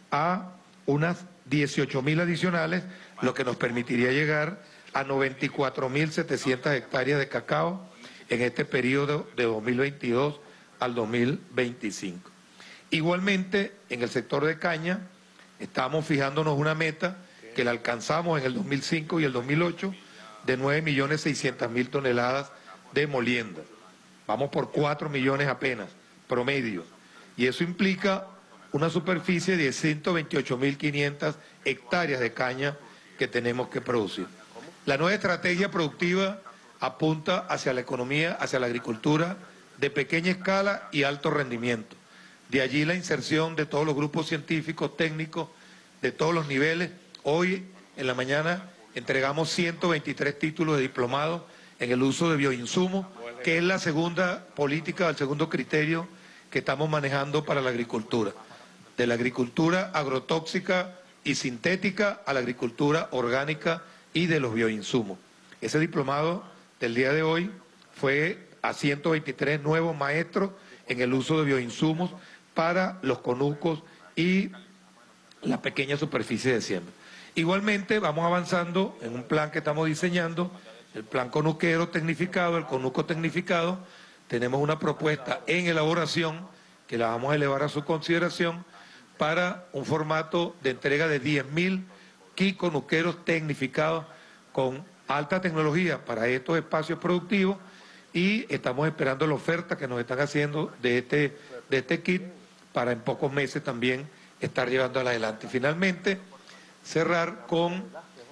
a unas dieciocho mil adicionales, lo que nos permitiría llegar a noventa y cuatro mil setecientas hectáreas de cacao en este periodo de dos mil veintidós al dos mil veinticinco. Igualmente, en el sector de caña, estamos fijándonos una meta que la alcanzamos en el dos mil cinco y el dos mil ocho de nueve millones seiscientas mil toneladas de molienda. Vamos por cuatro millones apenas, promedio. Y eso implica una superficie de ciento veintiocho mil quinientas hectáreas de caña que tenemos que producir. La nueva estrategia productiva apunta hacia la economía, hacia la agricultura de pequeña escala y alto rendimiento. De allí la inserción de todos los grupos científicos, técnicos, de todos los niveles. Hoy, en la mañana, entregamos ciento veintitrés títulos de diplomado en el uso de bioinsumos, que es la segunda política, el segundo criterio que estamos manejando para la agricultura. De la agricultura agrotóxica y sintética a la agricultura orgánica y de los bioinsumos. Ese diplomado del día de hoy fue a ciento veintitrés nuevos maestros en el uso de bioinsumos para los conucos y la pequeña superficie de siembra. Igualmente vamos avanzando en un plan que estamos diseñando, el plan conuquero tecnificado, el conuco tecnificado. Tenemos una propuesta en elaboración que la vamos a elevar a su consideración para un formato de entrega de diez mil kits conuqueros tecnificados con alta tecnología para estos espacios productivos, y estamos esperando la oferta que nos están haciendo de este, de este kit para en pocos meses también estar llevando adelante. Y finalmente, cerrar con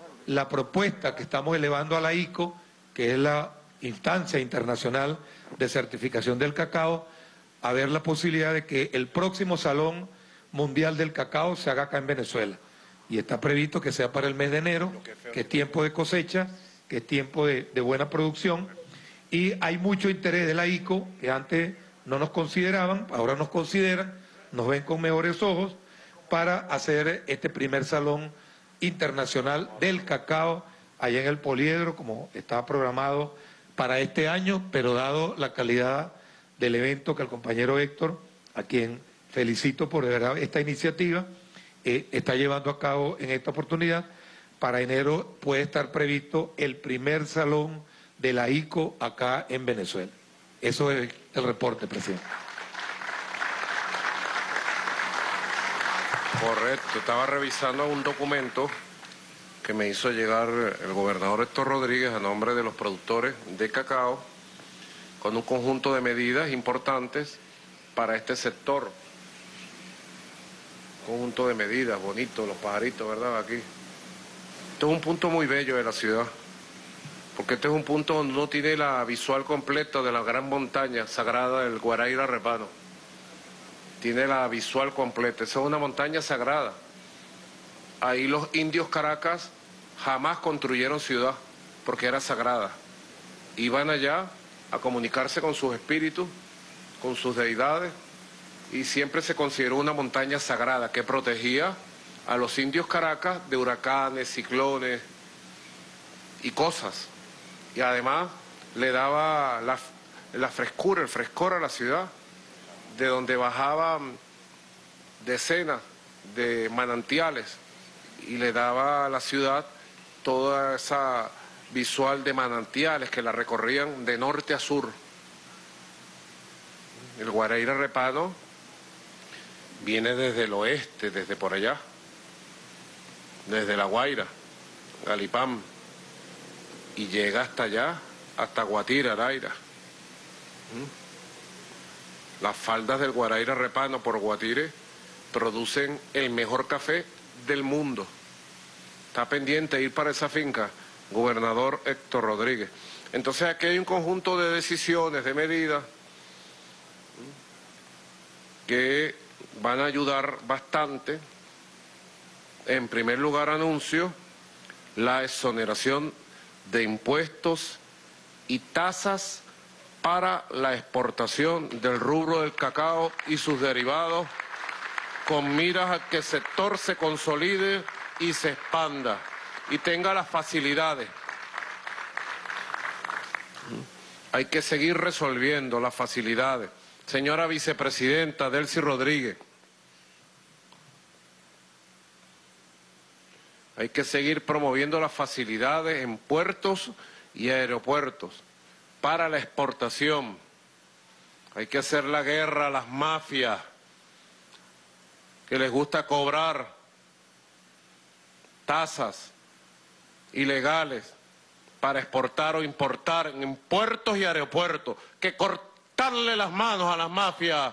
la propuesta que estamos elevando a la I C O, que es la instancia internacional de certificación del cacao, a ver la posibilidad de que el próximo Salón Mundial del Cacao se haga acá en Venezuela. Y está previsto que sea para el mes de enero, que es tiempo de cosecha, que es tiempo de, de buena producción. Y hay mucho interés de la I C O, que antes no nos consideraban, ahora nos consideran, nos ven con mejores ojos para hacer este primer salón internacional del cacao allá en el Poliedro, como estaba programado para este año, pero dado la calidad del evento que el compañero Héctor, a quien felicito por esta iniciativa, eh, está llevando a cabo en esta oportunidad, para enero puede estar previsto el primer salón de la I C O acá en Venezuela. Eso es el reporte, presidente. Correcto, estaba revisando un documento que me hizo llegar el gobernador Héctor Rodríguez a nombre de los productores de cacao, con un conjunto de medidas importantes para este sector. Conjunto de medidas, bonito, los pajaritos, ¿verdad? Aquí. Este es un punto muy bello de la ciudad, porque este es un punto donde uno tiene la visual completa de la gran montaña sagrada del Guaraíra Repano. Tiene la visual completa, esa es una montaña sagrada. Ahí los indios Caracas jamás construyeron ciudad, porque era sagrada. Iban allá a comunicarse con sus espíritus, con sus deidades, y siempre se consideró una montaña sagrada que protegía a los indios Caracas de huracanes, ciclones y cosas. Y además le daba la, la frescura, el frescor a la ciudad, de donde bajaban decenas de manantiales y le daba a la ciudad toda esa visual de manantiales que la recorrían de norte a sur. El Guaraíra Repano viene desde el oeste, desde por allá, desde La Guaira, Galipán, y llega hasta allá, hasta Guatire, Araira. ¿Mm? Las faldas del Guaraíra Repano por Guatire producen el mejor café del mundo. Está pendiente ir para esa finca, gobernador Héctor Rodríguez. Entonces aquí hay un conjunto de decisiones, de medidas, que van a ayudar bastante. En primer lugar, anuncio la exoneración de impuestos y tasas para la exportación del rubro del cacao y sus derivados, con miras a que el sector se consolide y se expanda y tenga las facilidades. Hay que seguir resolviendo las facilidades. Señora Vicepresidenta Delcy Rodríguez, hay que seguir promoviendo las facilidades en puertos y aeropuertos para la exportación. Hay que hacer la guerra a las mafias que les gusta cobrar tasas ilegales para exportar o importar en puertos y aeropuertos, que cortarle las manos a las mafias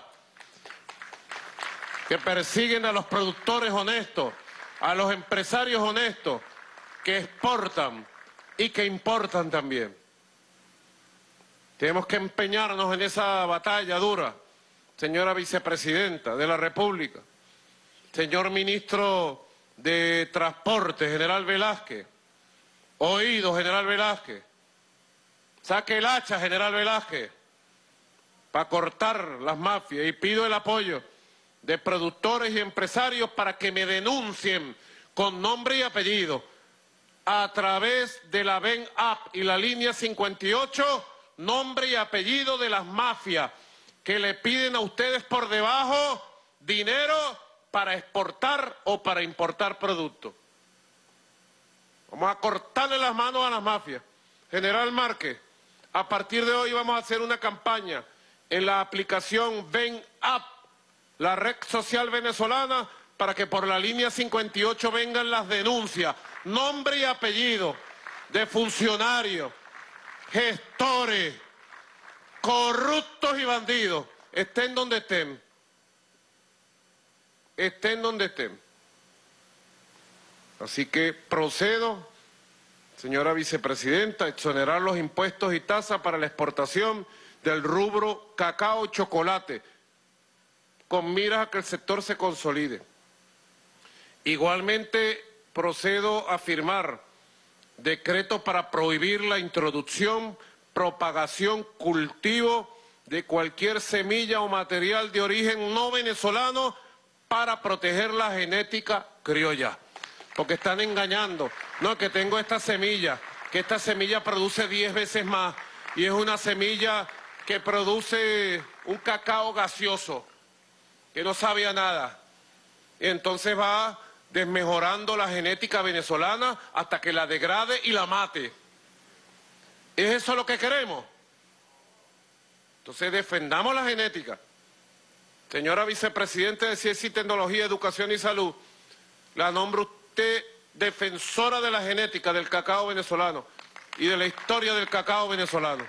que persiguen a los productores honestos, a los empresarios honestos que exportan y que importan también. Tenemos que empeñarnos en esa batalla dura, señora Vicepresidenta de la República, señor Ministro de Transporte, General Velázquez, oído, General Velázquez, saque el hacha, General Velázquez, para cortar las mafias, y pido el apoyo de productores y empresarios para que me denuncien con nombre y apellido a través de la Ven App y la línea cincuenta y ocho, nombre y apellido de las mafias que le piden a ustedes por debajo dinero para exportar o para importar productos. Vamos a cortarle las manos a las mafias. General Márquez, a partir de hoy vamos a hacer una campaña en la aplicación Ven App, la red social venezolana, para que por la línea cincuenta y ocho vengan las denuncias, nombre y apellido de funcionarios, gestores, corruptos y bandidos, estén donde estén, estén donde estén. Así que procedo, señora Vicepresidenta, a exonerar los impuestos y tasas para la exportación del rubro cacao y chocolate, con miras a que el sector se consolide. Igualmente procedo a firmar decretos para prohibir la introducción, propagación, cultivo de cualquier semilla o material de origen no venezolano para proteger la genética criolla. Porque están engañando. No, que tengo esta semilla, que esta semilla produce diez veces más y es una semilla que produce un cacao gaseoso, que no sabe a nada. Y entonces va desmejorando la genética venezolana hasta que la degrade y la mate. ¿Es eso lo que queremos? Entonces defendamos la genética. Señora Vicepresidente de Ciencia y Tecnología, Educación y Salud, la nombra usted defensora de la genética del cacao venezolano y de la historia del cacao venezolano.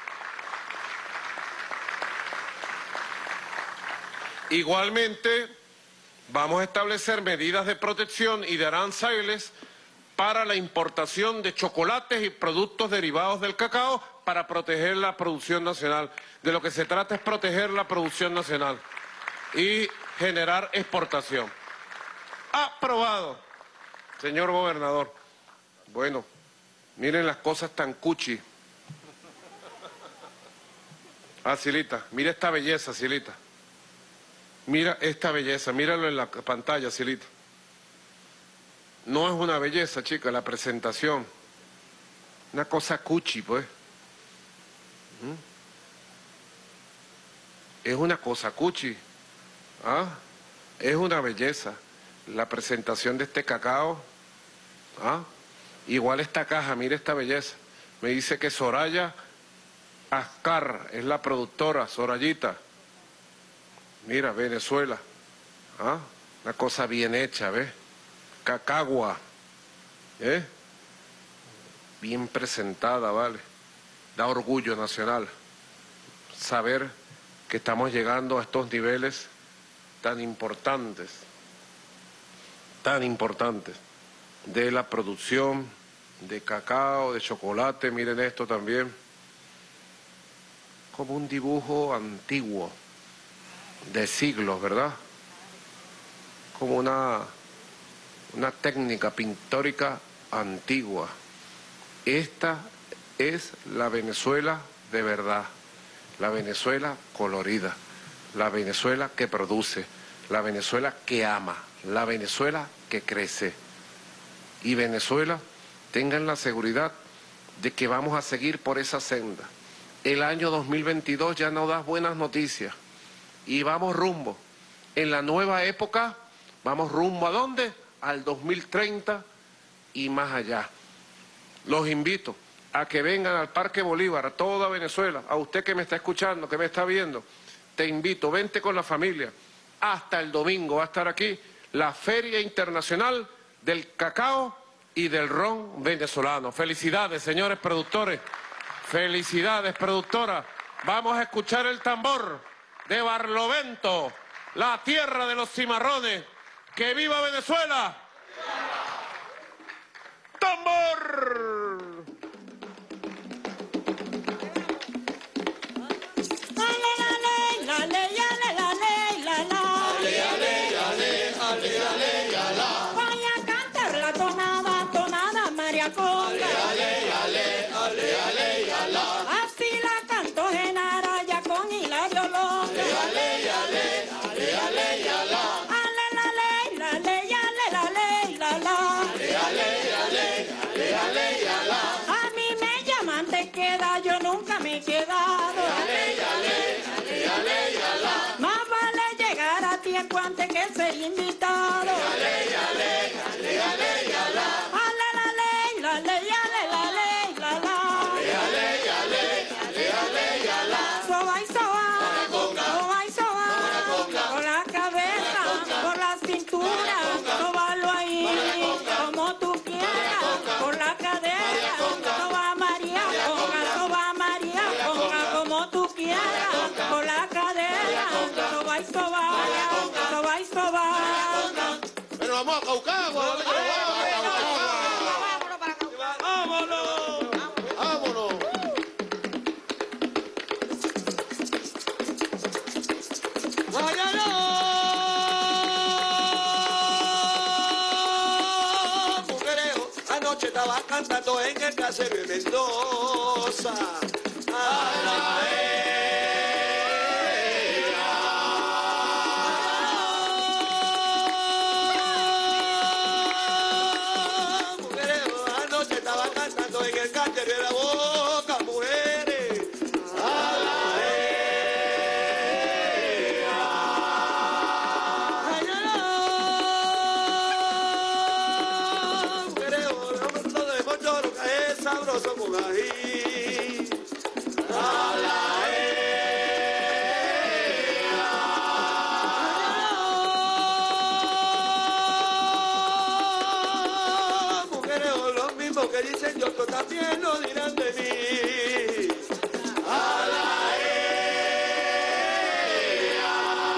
Igualmente, vamos a establecer medidas de protección y de aranceles para la importación de chocolates y productos derivados del cacao para proteger la producción nacional. De lo que se trata es proteger la producción nacional y generar exportación. Aprobado, señor gobernador. Bueno, miren las cosas tan cuchi. Ah, Silita, mira esta belleza, Silita. Mira esta belleza, míralo en la pantalla, Silita. No es una belleza, chica, la presentación. Una cosa cuchi, pues. ¿Mm? Es una cosa cuchi. ¿Ah? Es una belleza. La presentación de este cacao. ¿Ah? Igual esta caja, mira esta belleza. Me dice que Soraya Ascar es la productora, Sorayita. Mira, Venezuela. ¿Ah? Una cosa bien hecha, ¿ves? Cacagua. ¿Eh? Bien presentada, ¿vale? Da orgullo nacional saber que estamos llegando a estos niveles tan importantes, tan importantes, de la producción de cacao, de chocolate. Miren esto también, como un dibujo antiguo, de siglos, ¿verdad? Como una, una técnica pictórica antigua. Esta es la Venezuela de verdad, la Venezuela colorida, la Venezuela que produce, la Venezuela que ama, la Venezuela que crece. Y Venezuela, tengan la seguridad de que vamos a seguir por esa senda. El año dos mil veintidós ya nos da buenas noticias y vamos rumbo. En la nueva época, vamos rumbo ¿a dónde? Al dos mil treinta y más allá. Los invito a que vengan al Parque Bolívar, a toda Venezuela, a usted que me está escuchando, que me está viendo, te invito, vente con la familia. Hasta el domingo va a estar aquí la Feria Internacional del Cacao y del Ron Venezolano. Felicidades, señores productores. Felicidades, productora. Vamos a escuchar el tambor de Barlovento, la tierra de los cimarrones. ¡Que viva Venezuela! ¡Tambor! Voy a cantar la tonada, tonada mariaconga. Así la canto Genara ya con Hilario Longa. A mí me llaman te queda, yo nunca me he quedado. Más vale llegar a tiempo antes que ser invitado. Soba y soba, soba y soba, por la cabeza, por la cintura, sobalo ahí, como tú quieras, por la cadera, soba María, ponga, soba María, ponga, como tú quieras, por la cadera, soba y soba, soba y soba. Pero vamos a Caucagua, vamos a ¡Vámonos! ¡Vámonos! Anoche estaba cantando en el caserío de Mendoza. A la que dicen de otro también lo dirán de mí. A la ea.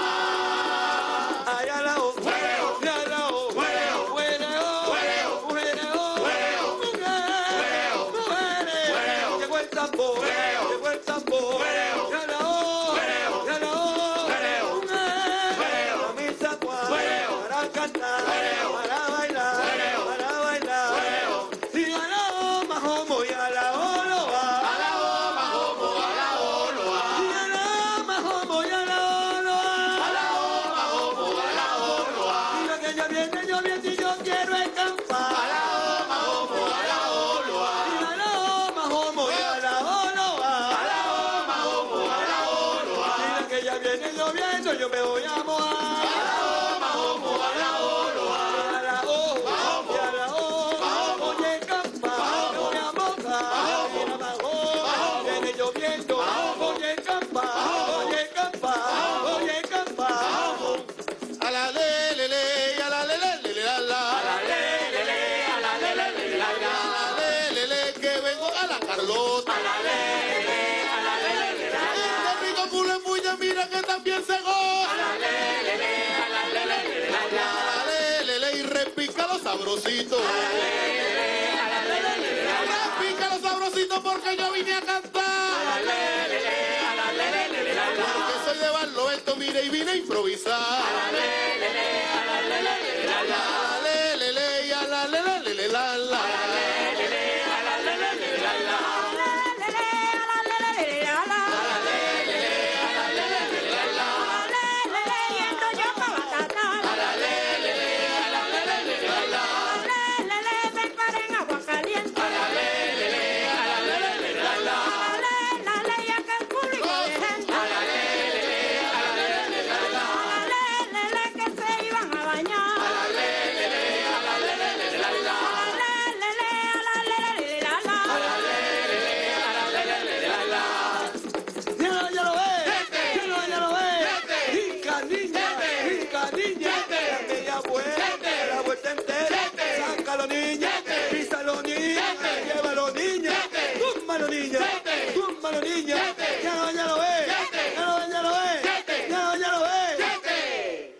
Ay, a la o. Huereo. Y a la o. Huereo. Huereo. Huereo. Huereo. Huereo. Mujeres. Mujeres. Huereo. Llegó el tambor. Huereo. Llegó el tambor. Huereo. Y a la o. Huereo. Y a la o. Huereo. Mujeres. Huereo. A mi zaguán. Huereo. Para cantar. Huereo. Para bailar. Huereo. Para bailar. Huereo. Y a la o, majomo, y a la o lo va. A la o, majomo, a la o lo va. Y a la o, majomo, y a la o lo va. A la o, majomo, a la o lo va. Y lo que yo viene, yo viene y yo quiero escampar. A la o, majomo, a la o lo va. Y a la o, majomo, y a la o lo va. A la o, majomo, a la o lo va. Y lo que ya viene lloviendo, yo me voy a mojar. A la o, majomo, a la o lo va. Y a la o, y a la o, oye, campa, me voy a mojar. Mira, majo, viene lloviendo. Oye, campa, oye, campa, oye, campa. A la le, le, le, a la le, le, le, le, la, la. A la le, le, le, a la le, le, le, la, la. A la le, le, le, que vengo a la Carlota. A la le, le, a la le, le, le, la, la. Este rico culo en bulla, mira que también se goza. A la le, le, le, a la le, le, le, la, la. A la le, le, le, y repica los sabrositos. A la le, le, le, a la le, le, le, la, la. Repica los sabrositos porque yo vine a cantar. A la le, le, le, a la le, le, le, la, la. Porque soy de Barlovento, mire, y vine a improvisar. A la le, le, le, a la le, le, le, la, la. A la le, le, le, y a la le, le, le, le, la, la. A la le, le, le, a la le, le, le, la, la. A la le, le, le, a la le, le, le, la, la. A la le, le, le, a la le, le, le, la, la. A la le, le, le, y ando yo pa' batata. A la le, le, le, a la le, le, le, la, la. A la le, le, me paré en agua caliente. A la le, le, le, a la le, le, le, la, la. A la le, la ley acá el público de gente. A la le, le, le, a la le, le, le, la, la. A la le, le, le, que se iban a bañar. A la le, le, le, a la le, le, le, la, la. A la le, le, le, a la le, le, le, la, la. A la le, le, le, a la le, le, le, la, la. Ya, ya lo ves, ya lo, ya lo ves. Rica niña, rica niña, la media vuelta, la vuelta entera. Sácalo niña, písalo niña, llévalo niña, túmbalo niña, túmbalo niña. Ya lo, ya lo ves, ya lo, ya lo ves, ya lo, ya lo ves.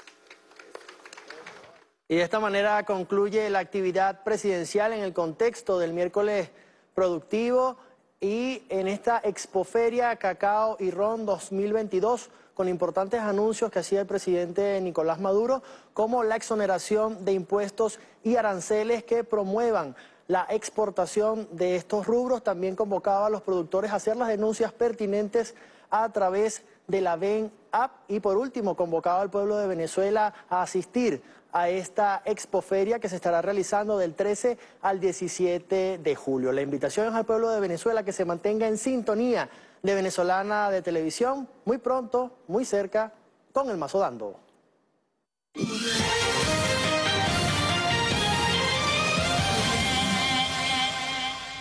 Y de esta manera concluye la actividad presidencial en el contexto del miércoles productivo y en esta Expoferia Cacao y Ron dos mil veintidós, con importantes anuncios que hacía el presidente Nicolás Maduro, como la exoneración de impuestos y aranceles que promuevan la exportación de estos rubros. También convocaba a los productores a hacer las denuncias pertinentes a través de la Ven App. Y por último, convocaba al pueblo de Venezuela a asistir a esta expoferia que se estará realizando del trece al diecisiete de julio. La invitación es al pueblo de Venezuela que se mantenga en sintonía de Venezolana de Televisión, muy pronto, muy cerca, con el Mazo Dando.